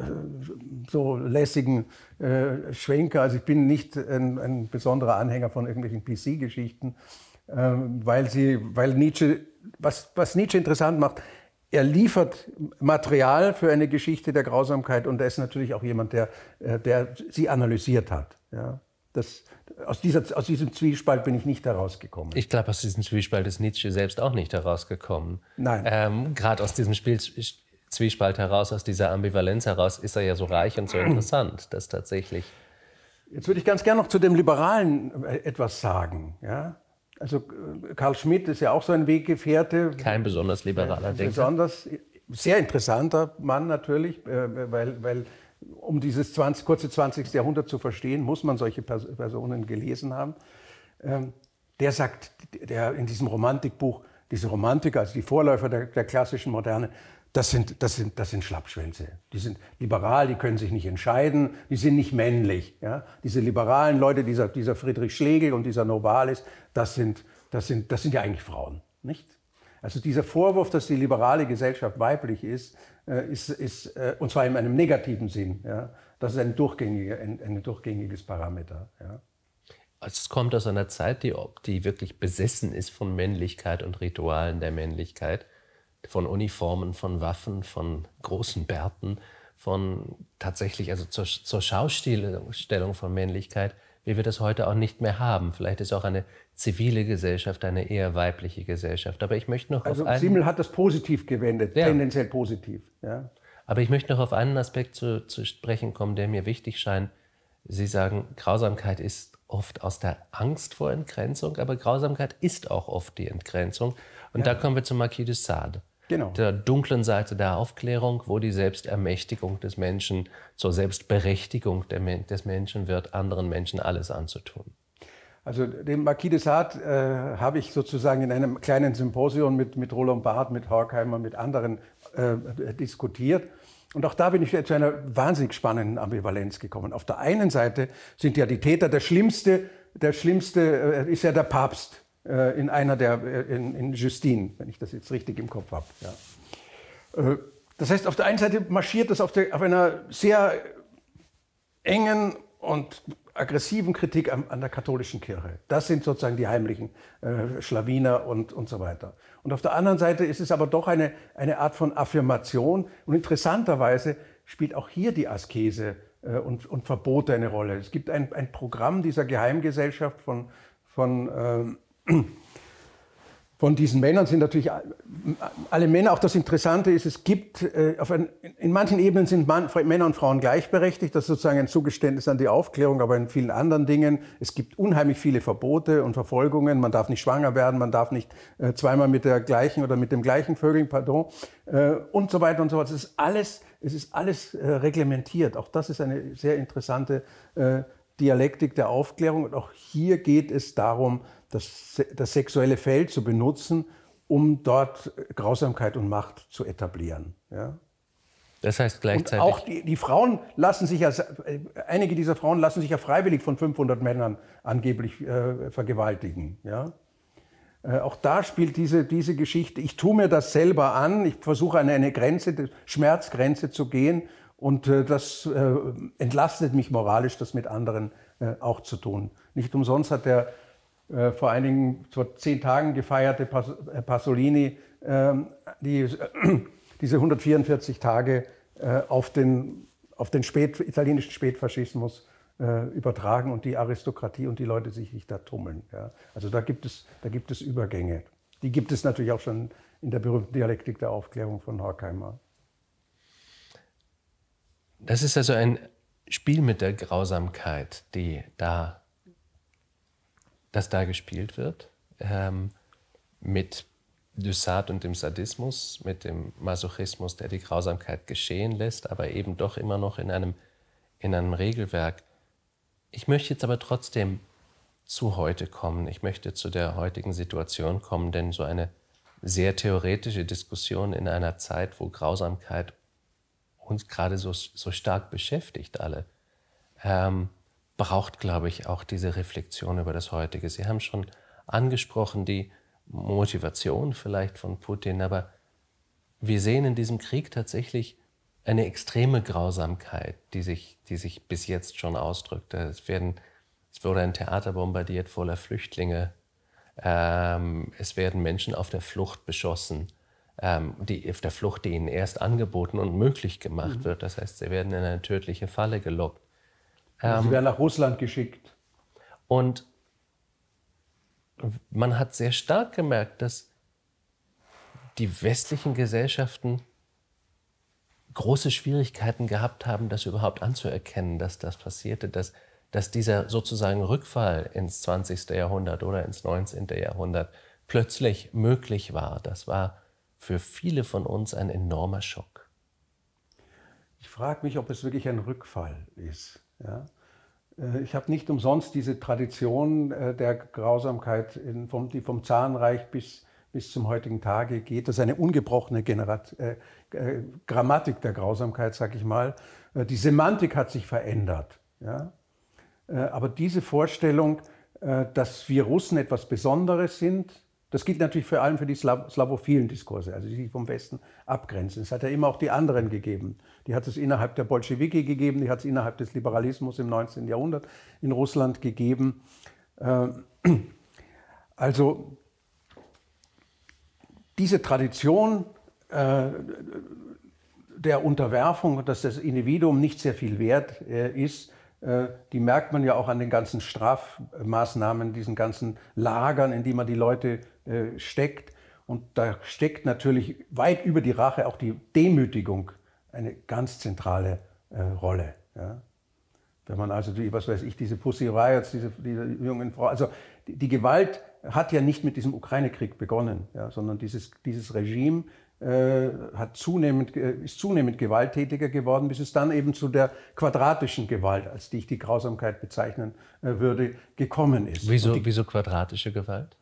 äh, so lässigen äh, Schwenker. Also ich bin nicht ein, ein besonderer Anhänger von irgendwelchen P C-Geschichten, äh, weil, sie, weil Nietzsche, was, was Nietzsche interessant macht, er liefert Material für eine Geschichte der Grausamkeit und er ist natürlich auch jemand, der, der sie analysiert hat. Ja. Das, aus, dieser, aus diesem Zwiespalt bin ich nicht herausgekommen. Ich glaube, aus diesem Zwiespalt ist Nietzsche selbst auch nicht herausgekommen. Nein. Ähm, Gerade aus diesem Spiel, Zwiespalt heraus, aus dieser Ambivalenz heraus, ist er ja so reich und so interessant, dass tatsächlich... Jetzt würde ich ganz gerne noch zu dem Liberalen etwas sagen. Ja? Also Karl Schmitt ist ja auch so ein Weggefährte. Kein besonders liberaler Denker. Besonders, sehr interessanter Mann natürlich, weil... weil um dieses zwanzig, kurze zwanzigste Jahrhundert zu verstehen, muss man solche Personen gelesen haben. Ähm, der sagt, der in diesem Romantikbuch, diese Romantiker, also die Vorläufer der, der klassischen Moderne, das sind, das, sind, das sind Schlappschwänze. Die sind liberal, die können sich nicht entscheiden, die sind nicht männlich. Ja? Diese liberalen Leute, dieser, dieser Friedrich Schlegel und dieser Novalis, das sind, das sind, das sind ja eigentlich Frauen, nicht? Also dieser Vorwurf, dass die liberale Gesellschaft weiblich ist, ist, ist und zwar in einem negativen Sinn, ja, das ist ein, durchgängiger, ein, ein durchgängiges Parameter. Ja. Also es kommt aus einer Zeit, die, die wirklich besessen ist von Männlichkeit und Ritualen der Männlichkeit, von Uniformen, von Waffen, von großen Bärten, von tatsächlich also zur, zur Schaustellung von Männlichkeit, wie wir das heute auch nicht mehr haben. Vielleicht ist auch eine zivile Gesellschaft eine eher weibliche Gesellschaft. Aber ich möchte noch also auf einen... Simmel hat das positiv gewendet, ja. Tendenziell positiv. Ja. Aber ich möchte noch auf einen Aspekt zu, zu sprechen kommen, der mir wichtig scheint. Sie sagen, Grausamkeit ist oft aus der Angst vor Entgrenzung, aber Grausamkeit ist auch oft die Entgrenzung. Und ja. Da kommen wir zum Marquis de Sade. Genau. Der dunklen Seite der Aufklärung, wo die Selbstermächtigung des Menschen zur Selbstberechtigung des Menschen wird, anderen Menschen alles anzutun. Also den Marquis de Sade äh, habe ich sozusagen in einem kleinen Symposium mit, mit Roland Barthes, mit Horkheimer, mit anderen äh, diskutiert. Und auch da bin ich zu einer wahnsinnig spannenden Ambivalenz gekommen. Auf der einen Seite sind ja die Täter, der schlimmste, der schlimmste äh, ist ja der Papst äh, in einer der, äh, in, in Justine, wenn ich das jetzt richtig im Kopf habe. Ja. Äh, das heißt, auf der einen Seite marschiert das auf, der, auf einer sehr engen und aggressiven Kritik an, an der katholischen Kirche. Das sind sozusagen die heimlichen äh, Schlawiner und, und so weiter. Und auf der anderen Seite ist es aber doch eine, eine Art von Affirmation. Und interessanterweise spielt auch hier die Askese äh, und, und Verbote eine Rolle. Es gibt ein, ein Programm dieser Geheimgesellschaft von, von, äh, von diesen Männern, sind natürlich alle Männer. Auch das Interessante ist, es gibt, äh, auf ein, in manchen Ebenen sind Mann, Männer und Frauen gleichberechtigt. Das ist sozusagen ein Zugeständnis an die Aufklärung, aber in vielen anderen Dingen. Es gibt unheimlich viele Verbote und Verfolgungen. Man darf nicht schwanger werden, man darf nicht äh, zweimal mit der gleichen oder mit dem gleichen Vögeln, pardon, äh, und so weiter und so fort. Es ist alles, es ist alles äh, reglementiert. Auch das ist eine sehr interessante äh, Dialektik der Aufklärung. Und auch hier geht es darum, das, das sexuelle Feld zu benutzen, um dort Grausamkeit und Macht zu etablieren. Ja. Das heißt gleichzeitig... Und auch die, die Frauen lassen sich ja, einige dieser Frauen lassen sich ja freiwillig von fünfhundert Männern angeblich äh, vergewaltigen. Ja. Äh, auch da spielt diese, diese Geschichte, ich tue mir das selber an, ich versuche an eine Grenze, eine Schmerzgrenze zu gehen und äh, das äh, entlastet mich moralisch, das mit anderen äh, auch zu tun. Nicht umsonst hat der äh, vor einigen, vor zehn Tagen gefeierte Pas äh, Pasolini äh, die, äh, diese hundertvierundvierzig Tage äh, auf den, auf den Spät, italienischen Spätfaschismus äh, übertragen und die Aristokratie und die Leute sich nicht da tummeln. Ja. Also da gibt es, da gibt es Übergänge. Die gibt es natürlich auch schon in der berühmten Dialektik der Aufklärung von Horkheimer. Das ist also ein Spiel mit der Grausamkeit, die da, das da gespielt wird, ähm, mit Dysart und dem Sadismus, mit dem Masochismus, der die Grausamkeit geschehen lässt, aber eben doch immer noch in einem, in einem Regelwerk. Ich möchte jetzt aber trotzdem zu heute kommen. Ich möchte zu der heutigen Situation kommen, denn so eine sehr theoretische Diskussion in einer Zeit, wo Grausamkeit uns gerade so, so stark beschäftigt alle, ähm, braucht, glaube ich, auch diese Reflexion über das Heutige. Sie haben schon angesprochen die Motivation vielleicht von Putin, aber wir sehen in diesem Krieg tatsächlich eine extreme Grausamkeit, die sich, die sich bis jetzt schon ausdrückt. Es, werden, es wurde ein Theater bombardiert voller Flüchtlinge, ähm, es werden Menschen auf der Flucht beschossen, ähm, die, auf der Flucht, die ihnen erst angeboten und möglich gemacht mhm. wird. Das heißt, sie werden in eine tödliche Falle gelockt. Ähm, sie werden nach Russland geschickt. Und man hat sehr stark gemerkt, dass die westlichen Gesellschaften große Schwierigkeiten gehabt haben, das überhaupt anzuerkennen, dass das passierte, dass, dass dieser sozusagen Rückfall ins zwanzigste Jahrhundert oder ins neunzehnte Jahrhundert plötzlich möglich war. Das war für viele von uns ein enormer Schock. Ich frage mich, ob es wirklich ein Rückfall ist. Ja? Ich habe nicht umsonst diese Tradition der Grausamkeit, die vom Zarenreich bis, bis zum heutigen Tage geht. Das ist eine ungebrochene Generat äh, äh, Grammatik der Grausamkeit, sage ich mal. Die Semantik hat sich verändert. Ja? Aber diese Vorstellung, dass wir Russen etwas Besonderes sind, das gilt natürlich vor allem für die Slaw slawophilen Diskurse, also die sich vom Westen abgrenzen. Es hat ja immer auch die anderen gegeben. Die hat es innerhalb der Bolschewiki gegeben, die hat es innerhalb des Liberalismus im neunzehnten Jahrhundert in Russland gegeben. Also diese Tradition äh, der Unterwerfung, dass das Individuum nicht sehr viel wert äh, ist, äh, die merkt man ja auch an den ganzen Strafmaßnahmen, diesen ganzen Lagern, in die man die Leute äh, steckt. Und da steckt natürlich weit über die Rache auch die Demütigung eine ganz zentrale äh, Rolle. Ja? Wenn man also, die, was weiß ich, diese Pussy Riots, diese, diese jungen Frauen, also die, die Gewalt hat ja nicht mit diesem Ukraine-Krieg begonnen, ja, sondern dieses, dieses Regime äh, hat zunehmend, äh, ist zunehmend gewalttätiger geworden, bis es dann eben zu der quadratischen Gewalt, als die ich die Grausamkeit bezeichnen äh, würde, gekommen ist. Wieso, die, wieso quadratische Gewalt?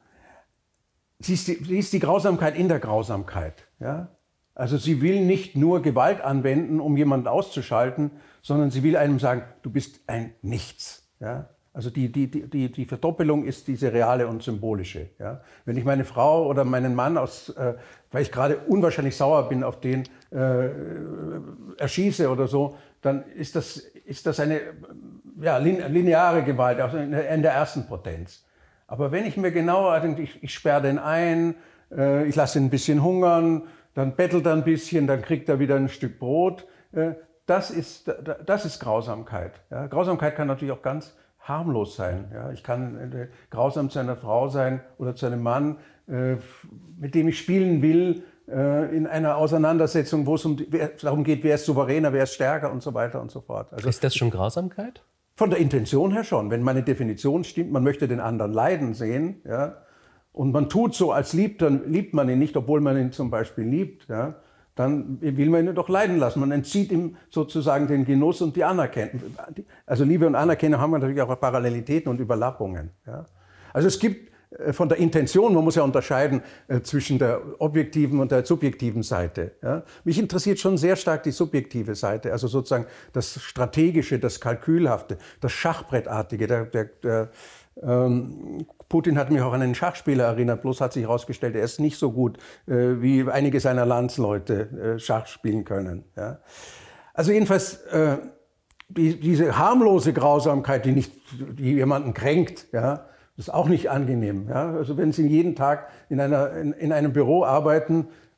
Sie ist, die, sie ist die Grausamkeit in der Grausamkeit. Ja? Also sie will nicht nur Gewalt anwenden, um jemanden auszuschalten, sondern sie will einem sagen, du bist ein Nichts. Ja? Also die, die, die, die Verdoppelung ist diese reale und symbolische. Ja? Wenn ich meine Frau oder meinen Mann, aus, äh, weil ich gerade unwahrscheinlich sauer bin, auf den äh, erschieße oder so, dann ist das, ist das eine ja, lineare Gewalt, also in der, in der ersten Potenz. Aber wenn ich mir genauer denke, ich, ich sperre den ein, äh, ich lasse ihn ein bisschen hungern, dann bettelt er ein bisschen, dann kriegt er wieder ein Stück Brot, äh, das, ist, das ist Grausamkeit. Ja? Grausamkeit kann natürlich auch ganz harmlos sein. Ja? Ich kann äh, grausam zu einer Frau sein oder zu einem Mann, äh, mit dem ich spielen will, äh, in einer Auseinandersetzung, wo es um die, darum geht, wer ist souveräner, wer ist stärker und so weiter und so fort. Also, ist das schon Grausamkeit? Von der Intention her schon. Wenn meine Definition stimmt, man möchte den anderen leiden sehen, ja, und man tut so, als liebt, dann liebt man ihn nicht, obwohl man ihn zum Beispiel liebt, ja, dann will man ihn doch leiden lassen. Man entzieht ihm sozusagen den Genuss und die Anerkennung. Also Liebe und Anerkennung haben natürlich auch Parallelitäten und Überlappungen. Ja. Also es gibt äh, von der Intention, man muss ja unterscheiden äh, zwischen der objektiven und der subjektiven Seite. Ja. Mich interessiert schon sehr stark die subjektive Seite, also sozusagen das Strategische, das Kalkülhafte, das Schachbrettartige. Der, der, der, ähm, Putin hat mich auch an einen Schachspieler erinnert, bloß hat sich herausgestellt, er ist nicht so gut, äh, wie einige seiner Landsleute äh, Schach spielen können. Ja. Also jedenfalls äh, die, diese harmlose Grausamkeit, die, nicht, die jemanden kränkt, ja, das ist auch nicht angenehm. Ja. Also wenn Sie jeden Tag in, einer, in, in einem Büro arbeiten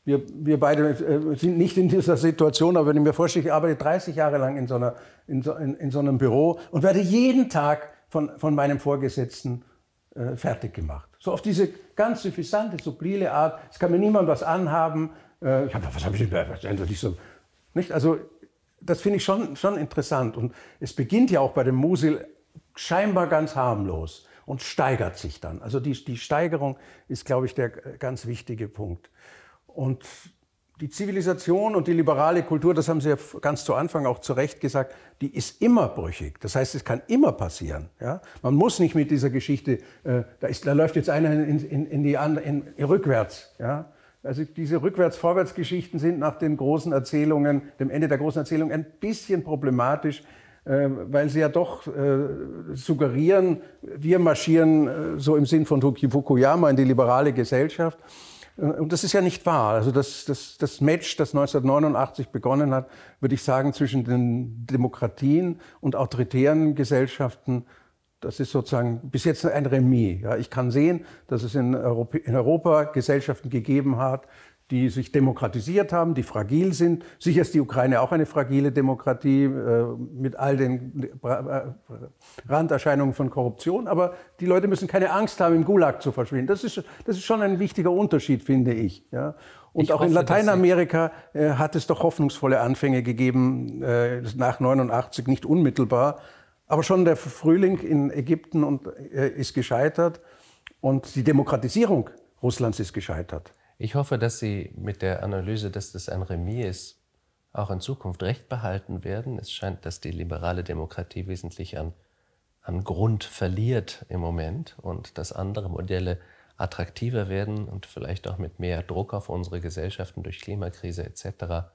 wir, wir beide äh, sind nicht in dieser Situation, aber wenn ich mir vorstelle, ich arbeite dreißig Jahre lang in so, einer, in so, in, in so einem Büro und werde jeden Tag von, von meinem Vorgesetzten äh, fertig gemacht. So auf diese ganz suffisante, subtile Art, es kann mir niemand was anhaben. Äh, ich hab, was habe ich denn da? Was ist nicht so, nicht? Also das finde ich schon, schon interessant. Und es beginnt ja auch bei dem Musil scheinbar ganz harmlos und steigert sich dann. Also die, die Steigerung ist, glaube ich, der ganz wichtige Punkt. Und die Zivilisation und die liberale Kultur, das haben Sie ja ganz zu Anfang auch zu Recht gesagt, die ist immer brüchig. Das heißt, es kann immer passieren. Ja? Man muss nicht mit dieser Geschichte, äh, da, ist, da läuft jetzt einer in, in, in die andere, in, in, rückwärts. Ja? Also diese Rückwärts-Vorwärts-Geschichten sind nach den großen Erzählungen, dem Ende der großen Erzählung ein bisschen problematisch, äh, weil sie ja doch äh, suggerieren, wir marschieren äh, so im Sinn von Fukuyama in die liberale Gesellschaft. Und das ist ja nicht wahr. Also das, das, das Match, das neunzehnhundertneunundachtzig begonnen hat, würde ich sagen, zwischen den Demokratien und autoritären Gesellschaften, das ist sozusagen bis jetzt ein Remis. Ja, ich kann sehen, dass es in Europa, in Europa Gesellschaften gegeben hat, die sich demokratisiert haben, die fragil sind. Sicher ist die Ukraine auch eine fragile Demokratie äh, mit all den äh, Randerscheinungen von Korruption. Aber die Leute müssen keine Angst haben, im Gulag zu verschwinden. Das ist, das ist schon ein wichtiger Unterschied, finde ich. Ja. Und ich auch hoffe, in Lateinamerika äh, hat es doch hoffnungsvolle Anfänge gegeben, äh, nach neunundachtzig, nicht unmittelbar. Aber schon der Frühling in Ägypten und, äh, ist gescheitert und die Demokratisierung Russlands ist gescheitert. Ich hoffe, dass Sie mit der Analyse, dass das ein Remis ist, auch in Zukunft recht behalten werden. Es scheint, dass die liberale Demokratie wesentlich an, an Grund verliert im Moment und dass andere Modelle attraktiver werden und vielleicht auch mit mehr Druck auf unsere Gesellschaften durch Klimakrise et cetera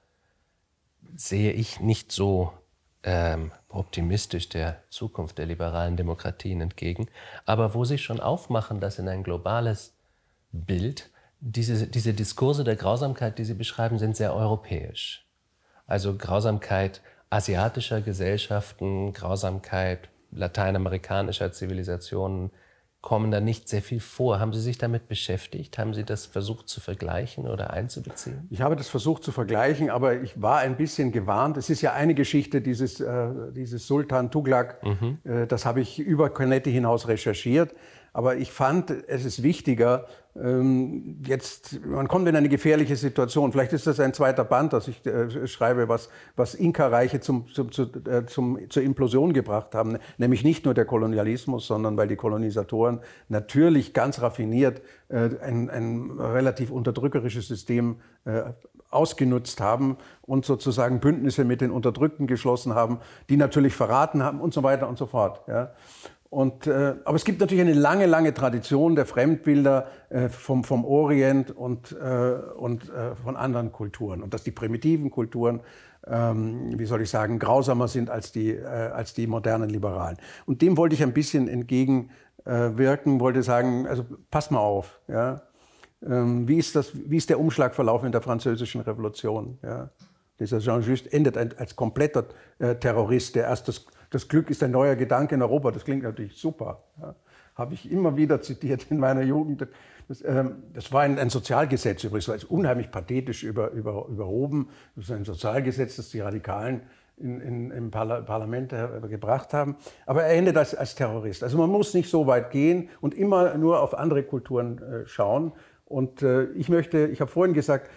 sehe ich nicht so ähm, optimistisch der Zukunft der liberalen Demokratien entgegen. Aber wo Sie schon aufmachen, dass in ein globales Bild Diese, diese Diskurse der Grausamkeit, die Sie beschreiben, sind sehr europäisch. Also Grausamkeit asiatischer Gesellschaften, Grausamkeit lateinamerikanischer Zivilisationen kommen da nicht sehr viel vor. Haben Sie sich damit beschäftigt? Haben Sie das versucht zu vergleichen oder einzubeziehen? Ich habe das versucht zu vergleichen, aber ich war ein bisschen gewarnt. Es ist ja eine Geschichte, dieses, äh, dieses Sultan Tughlag, mhm. äh, das habe ich über Canetti hinaus recherchiert. Aber ich fand, es ist wichtiger, ähm, jetzt, man kommt in eine gefährliche Situation. Vielleicht ist das ein zweiter Band, das ich äh, schreibe, was, was Inka-Reiche zum, zum, zu, äh, zum, zur Implosion gebracht haben. Nämlich nicht nur der Kolonialismus, sondern weil die Kolonisatoren natürlich ganz raffiniert äh, ein, ein relativ unterdrückerisches System äh, ausgenutzt haben und sozusagen Bündnisse mit den Unterdrückten geschlossen haben, die natürlich verraten haben und so weiter und so fort. Ja. Und, äh, aber es gibt natürlich eine lange, lange Tradition der Fremdbilder äh, vom, vom Orient und, äh, und äh, von anderen Kulturen. Und dass die primitiven Kulturen, ähm, wie soll ich sagen, grausamer sind als die, äh, als die modernen Liberalen. Und dem wollte ich ein bisschen entgegenwirken, äh, wollte sagen, also passt mal auf. Ja? Ähm, wie, ist das, wie ist der Umschlagverlauf in der Französischen Revolution? Ja? Dieser Jean Just endet als kompletter äh, Terrorist, der erst das Das Glück ist ein neuer Gedanke in Europa. Das klingt natürlich super. Ja. Habe ich immer wieder zitiert in meiner Jugend. Das, ähm, das war ein, ein Sozialgesetz übrigens, das war unheimlich pathetisch über, über, überhoben. Das ist ein Sozialgesetz, das die Radikalen in, in, im Parla Parlament äh, gebracht haben. Aber er endet als, als Terrorist. Also man muss nicht so weit gehen und immer nur auf andere Kulturen äh, schauen. Und äh, ich möchte, ich habe vorhin gesagt,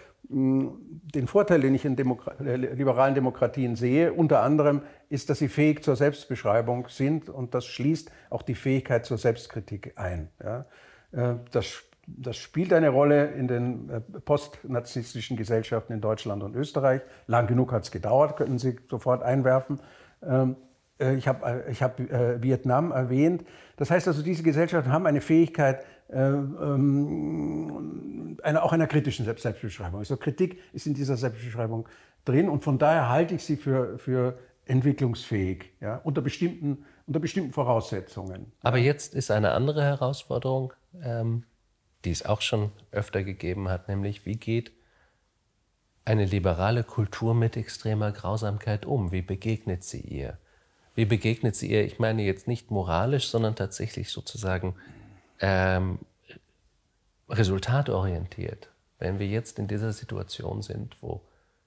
den Vorteil, den ich in Demokra liberalen Demokratien sehe, unter anderem, ist, dass sie fähig zur Selbstbeschreibung sind und das schließt auch die Fähigkeit zur Selbstkritik ein. Ja. Das, das spielt eine Rolle in den postnarzisstischen Gesellschaften in Deutschland und Österreich. Lang genug hat es gedauert, könnten Sie sofort einwerfen. Ich habe ich hab, äh, Vietnam erwähnt. Das heißt also, diese Gesellschaften haben eine Fähigkeit, äh, ähm, eine, auch einer kritischen Selbstbeschreibung. Also Kritik ist in dieser Selbstbeschreibung drin und von daher halte ich sie für, für entwicklungsfähig, ja, unter, bestimmten, unter bestimmten Voraussetzungen. Aber jetzt ist eine andere Herausforderung, ähm, die es auch schon öfter gegeben hat, nämlich wie geht eine liberale Kultur mit extremer Grausamkeit um? Wie begegnet sie ihr? Wie begegnet sie ihr, ich meine jetzt nicht moralisch, sondern tatsächlich sozusagen ähm, resultatorientiert? wenn wir jetzt in dieser Situation sind, wo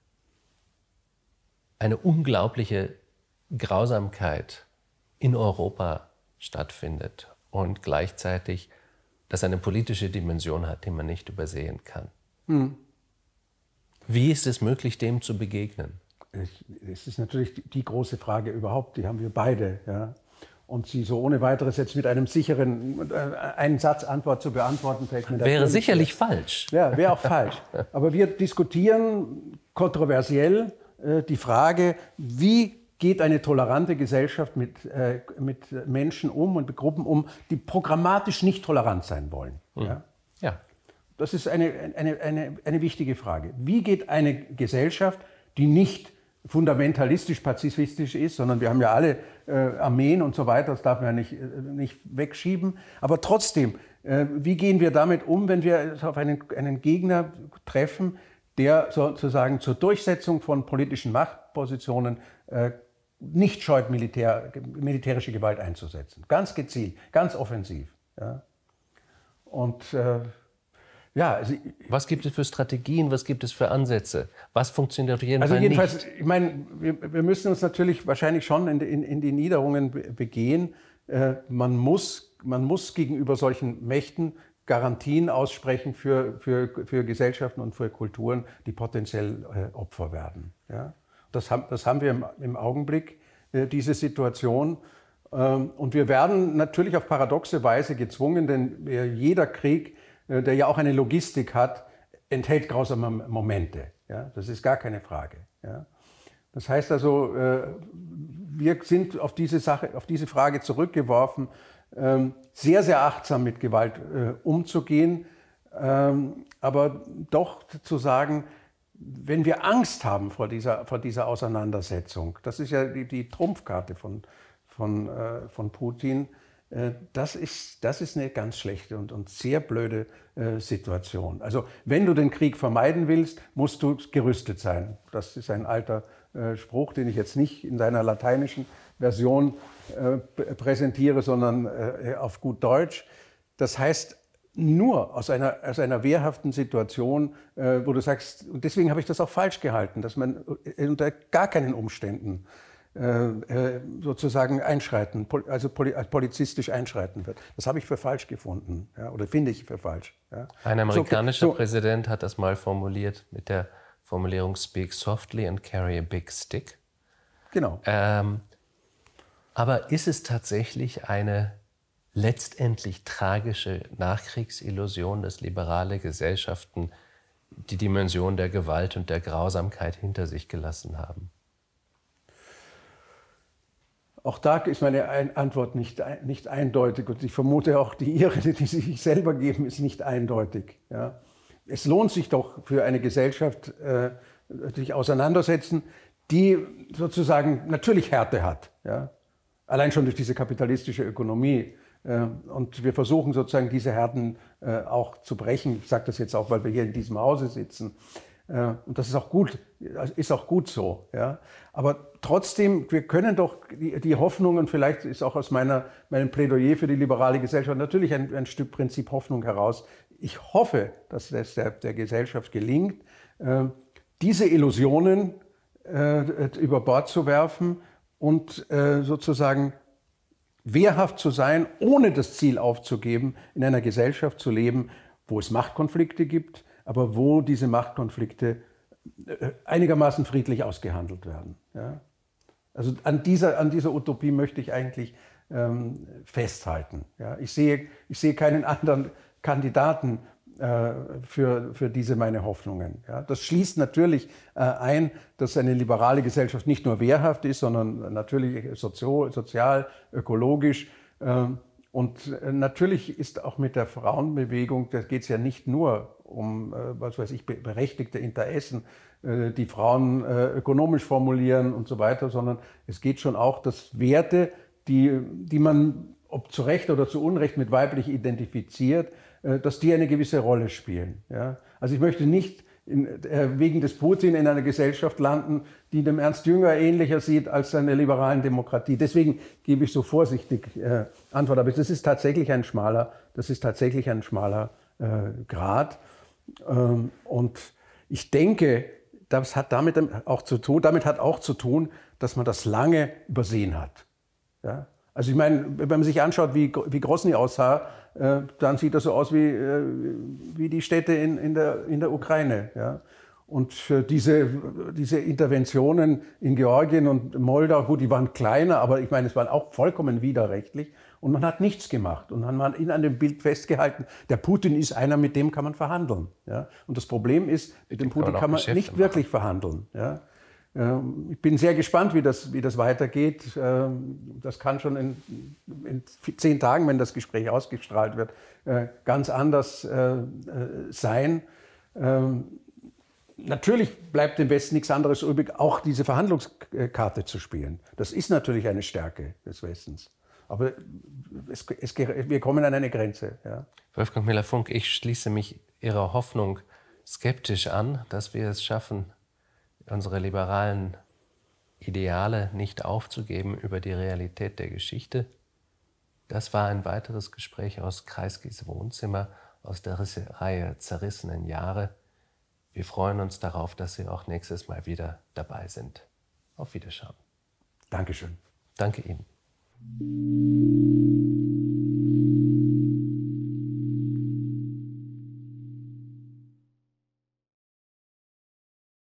eine unglaubliche Grausamkeit in Europa stattfindet und gleichzeitig das eine politische Dimension hat, die man nicht übersehen kann. Hm. Wie ist es möglich, dem zu begegnen? Es ist natürlich die große Frage überhaupt, die haben wir beide. Ja. Und sie so ohne weiteres jetzt mit einem sicheren, äh, einen Satz Antwort zu beantworten, fällt mir Wäre sicherlich schwer. falsch. Ja, wäre auch falsch. Aber wir diskutieren kontroversiell äh, die Frage, wie geht eine tolerante Gesellschaft mit, äh, mit Menschen um und mit Gruppen um, die programmatisch nicht tolerant sein wollen. Mhm. Ja? Ja. Das ist eine, eine, eine, eine wichtige Frage. Wie geht eine Gesellschaft, die nicht fundamentalistisch, pazifistisch ist, sondern wir haben ja alle äh, Armeen und so weiter, das darf man ja nicht, äh, nicht wegschieben. Aber trotzdem, äh, wie gehen wir damit um, wenn wir auf einen, einen Gegner treffen, der sozusagen zur Durchsetzung von politischen Machtpositionen äh, nicht scheut, Militär, militärische Gewalt einzusetzen. Ganz gezielt, ganz offensiv. Ja. Und äh, ja, also, was gibt es für Strategien, was gibt es für Ansätze? Was funktioniert auf jeden also Fall jedenfalls, nicht? Ich meine, wir, wir müssen uns natürlich wahrscheinlich schon in, in, in die Niederungen begehen. Äh, man, muss, man muss gegenüber solchen Mächten Garantien aussprechen für, für, für Gesellschaften und für Kulturen, die potenziell äh, Opfer werden. Ja? Das, haben, das haben wir im, im Augenblick, äh, diese Situation. Ähm, und wir werden natürlich auf paradoxe Weise gezwungen, denn äh, jeder Krieg, äh, der ja auch eine Logistik hat, enthält grausame Momente. Ja? Das ist gar keine Frage. Ja? Das heißt also, äh, wir sind auf diese Sache, auf diese Frage zurückgeworfen, ähm, sehr, sehr achtsam mit Gewalt äh, umzugehen, ähm, aber doch zu sagen, wenn wir Angst haben vor dieser, vor dieser Auseinandersetzung, das ist ja die, die Trumpfkarte von, von, äh, von Putin, äh, das, ist, das ist eine ganz schlechte und, und sehr blöde äh, Situation. Also wenn du den Krieg vermeiden willst, musst du gerüstet sein. Das ist ein alter äh, Spruch, den ich jetzt nicht in seiner lateinischen Version äh, präsentiere, sondern äh, auf gut Deutsch. Das heißt, nur aus einer, aus einer wehrhaften Situation, äh, wo du sagst, und deswegen habe ich das auch falsch gehalten, dass man unter gar keinen Umständen äh, sozusagen einschreiten, also polizistisch einschreiten wird. Das habe ich für falsch gefunden, ja, oder finde ich für falsch. Ja. Ein amerikanischer so, so, Präsident hat das mal formuliert mit der Formulierung "Speak softly and carry a big stick". Genau. Ähm, aber ist es tatsächlich eine letztendlich tragische Nachkriegsillusion, dass liberale Gesellschaften die Dimension der Gewalt und der Grausamkeit hinter sich gelassen haben? Auch da ist meine Antwort nicht, nicht eindeutig und ich vermute auch die Ihre, die Sie sich selber geben, ist nicht eindeutig. Ja. Es lohnt sich doch für eine Gesellschaft, äh, sich auseinandersetzen, die sozusagen natürlich Härte hat. Ja. Allein schon durch diese kapitalistische Ökonomie. Und wir versuchen sozusagen diese Härten auch zu brechen. Ich sage das jetzt auch, weil wir hier in diesem Hause sitzen. Und das ist auch gut, ist auch gut so. Ja. Aber trotzdem, wir können doch die, die Hoffnung, und vielleicht ist auch aus meiner, meinem Plädoyer für die liberale Gesellschaft natürlich ein, ein Stück Prinzip Hoffnung heraus. Ich hoffe, dass es der, der Gesellschaft gelingt, diese Illusionen über Bord zu werfen und sozusagen wehrhaft zu sein, ohne das Ziel aufzugeben, in einer Gesellschaft zu leben, wo es Machtkonflikte gibt, aber wo diese Machtkonflikte einigermaßen friedlich ausgehandelt werden. Ja? Also an dieser, an dieser Utopie möchte ich eigentlich ähm, festhalten. Ja? Ich sehe, ich sehe keinen anderen Kandidaten äh, für, für diese meine Hoffnungen. Ja? Das schließt natürlich äh, ein, dass eine liberale Gesellschaft nicht nur wehrhaft ist, sondern natürlich sozio, sozial, ökologisch. Äh, und natürlich ist auch mit der Frauenbewegung, da geht es ja nicht nur um, äh, was weiß ich, berechtigte Interessen, äh, die Frauen äh, ökonomisch formulieren und so weiter, sondern es geht schon auch, dass Werte, die, die man, ob zu Recht oder zu Unrecht, mit weiblich identifiziert, dass die eine gewisse Rolle spielen. Ja? Also ich möchte nicht in, äh, wegen des Putin in einer Gesellschaft landen, die dem Ernst Jünger ähnlicher sieht als einer liberalen Demokratie. Deswegen gebe ich so vorsichtig äh, Antwort. Aber das ist tatsächlich ein schmaler, das ist tatsächlich ein schmaler äh, Grat. Ähm, und ich denke, das hat damit auch zu tun, damit hat auch zu tun, dass man das lange übersehen hat. Ja? Also ich meine, wenn man sich anschaut, wie, wie Grosny aussah, äh, dann sieht das so aus wie, äh, wie die Städte in, in, der, in der Ukraine. Ja? Und äh, diese, diese Interventionen in Georgien und Moldau, gut, die waren kleiner, aber ich meine, es waren auch vollkommen widerrechtlich. Und man hat nichts gemacht. Und man hat ihn an dem Bild festgehalten, der Putin ist einer, mit dem kann man verhandeln. Ja? Und das Problem ist, mit dem Putin kann man nicht wirklich verhandeln. Ja? Ich bin sehr gespannt, wie das, wie das weitergeht. Das kann schon in, in zehn Tagen, wenn das Gespräch ausgestrahlt wird, ganz anders sein. Natürlich bleibt dem Westen nichts anderes übrig, auch diese Verhandlungskarte zu spielen. Das ist natürlich eine Stärke des Westens. Aber es, es, wir kommen an eine Grenze. Ja. Wolfgang Müller-Funk, ich schließe mich Ihrer Hoffnung skeptisch an, dass wir es schaffen, unsere liberalen Ideale nicht aufzugeben über die Realität der Geschichte. Das war ein weiteres Gespräch aus Kreiskys Wohnzimmer, aus der Reihe Zerrissenen Jahre. Wir freuen uns darauf, dass Sie auch nächstes Mal wieder dabei sind. Auf Wiederschauen. Dankeschön. Danke Ihnen.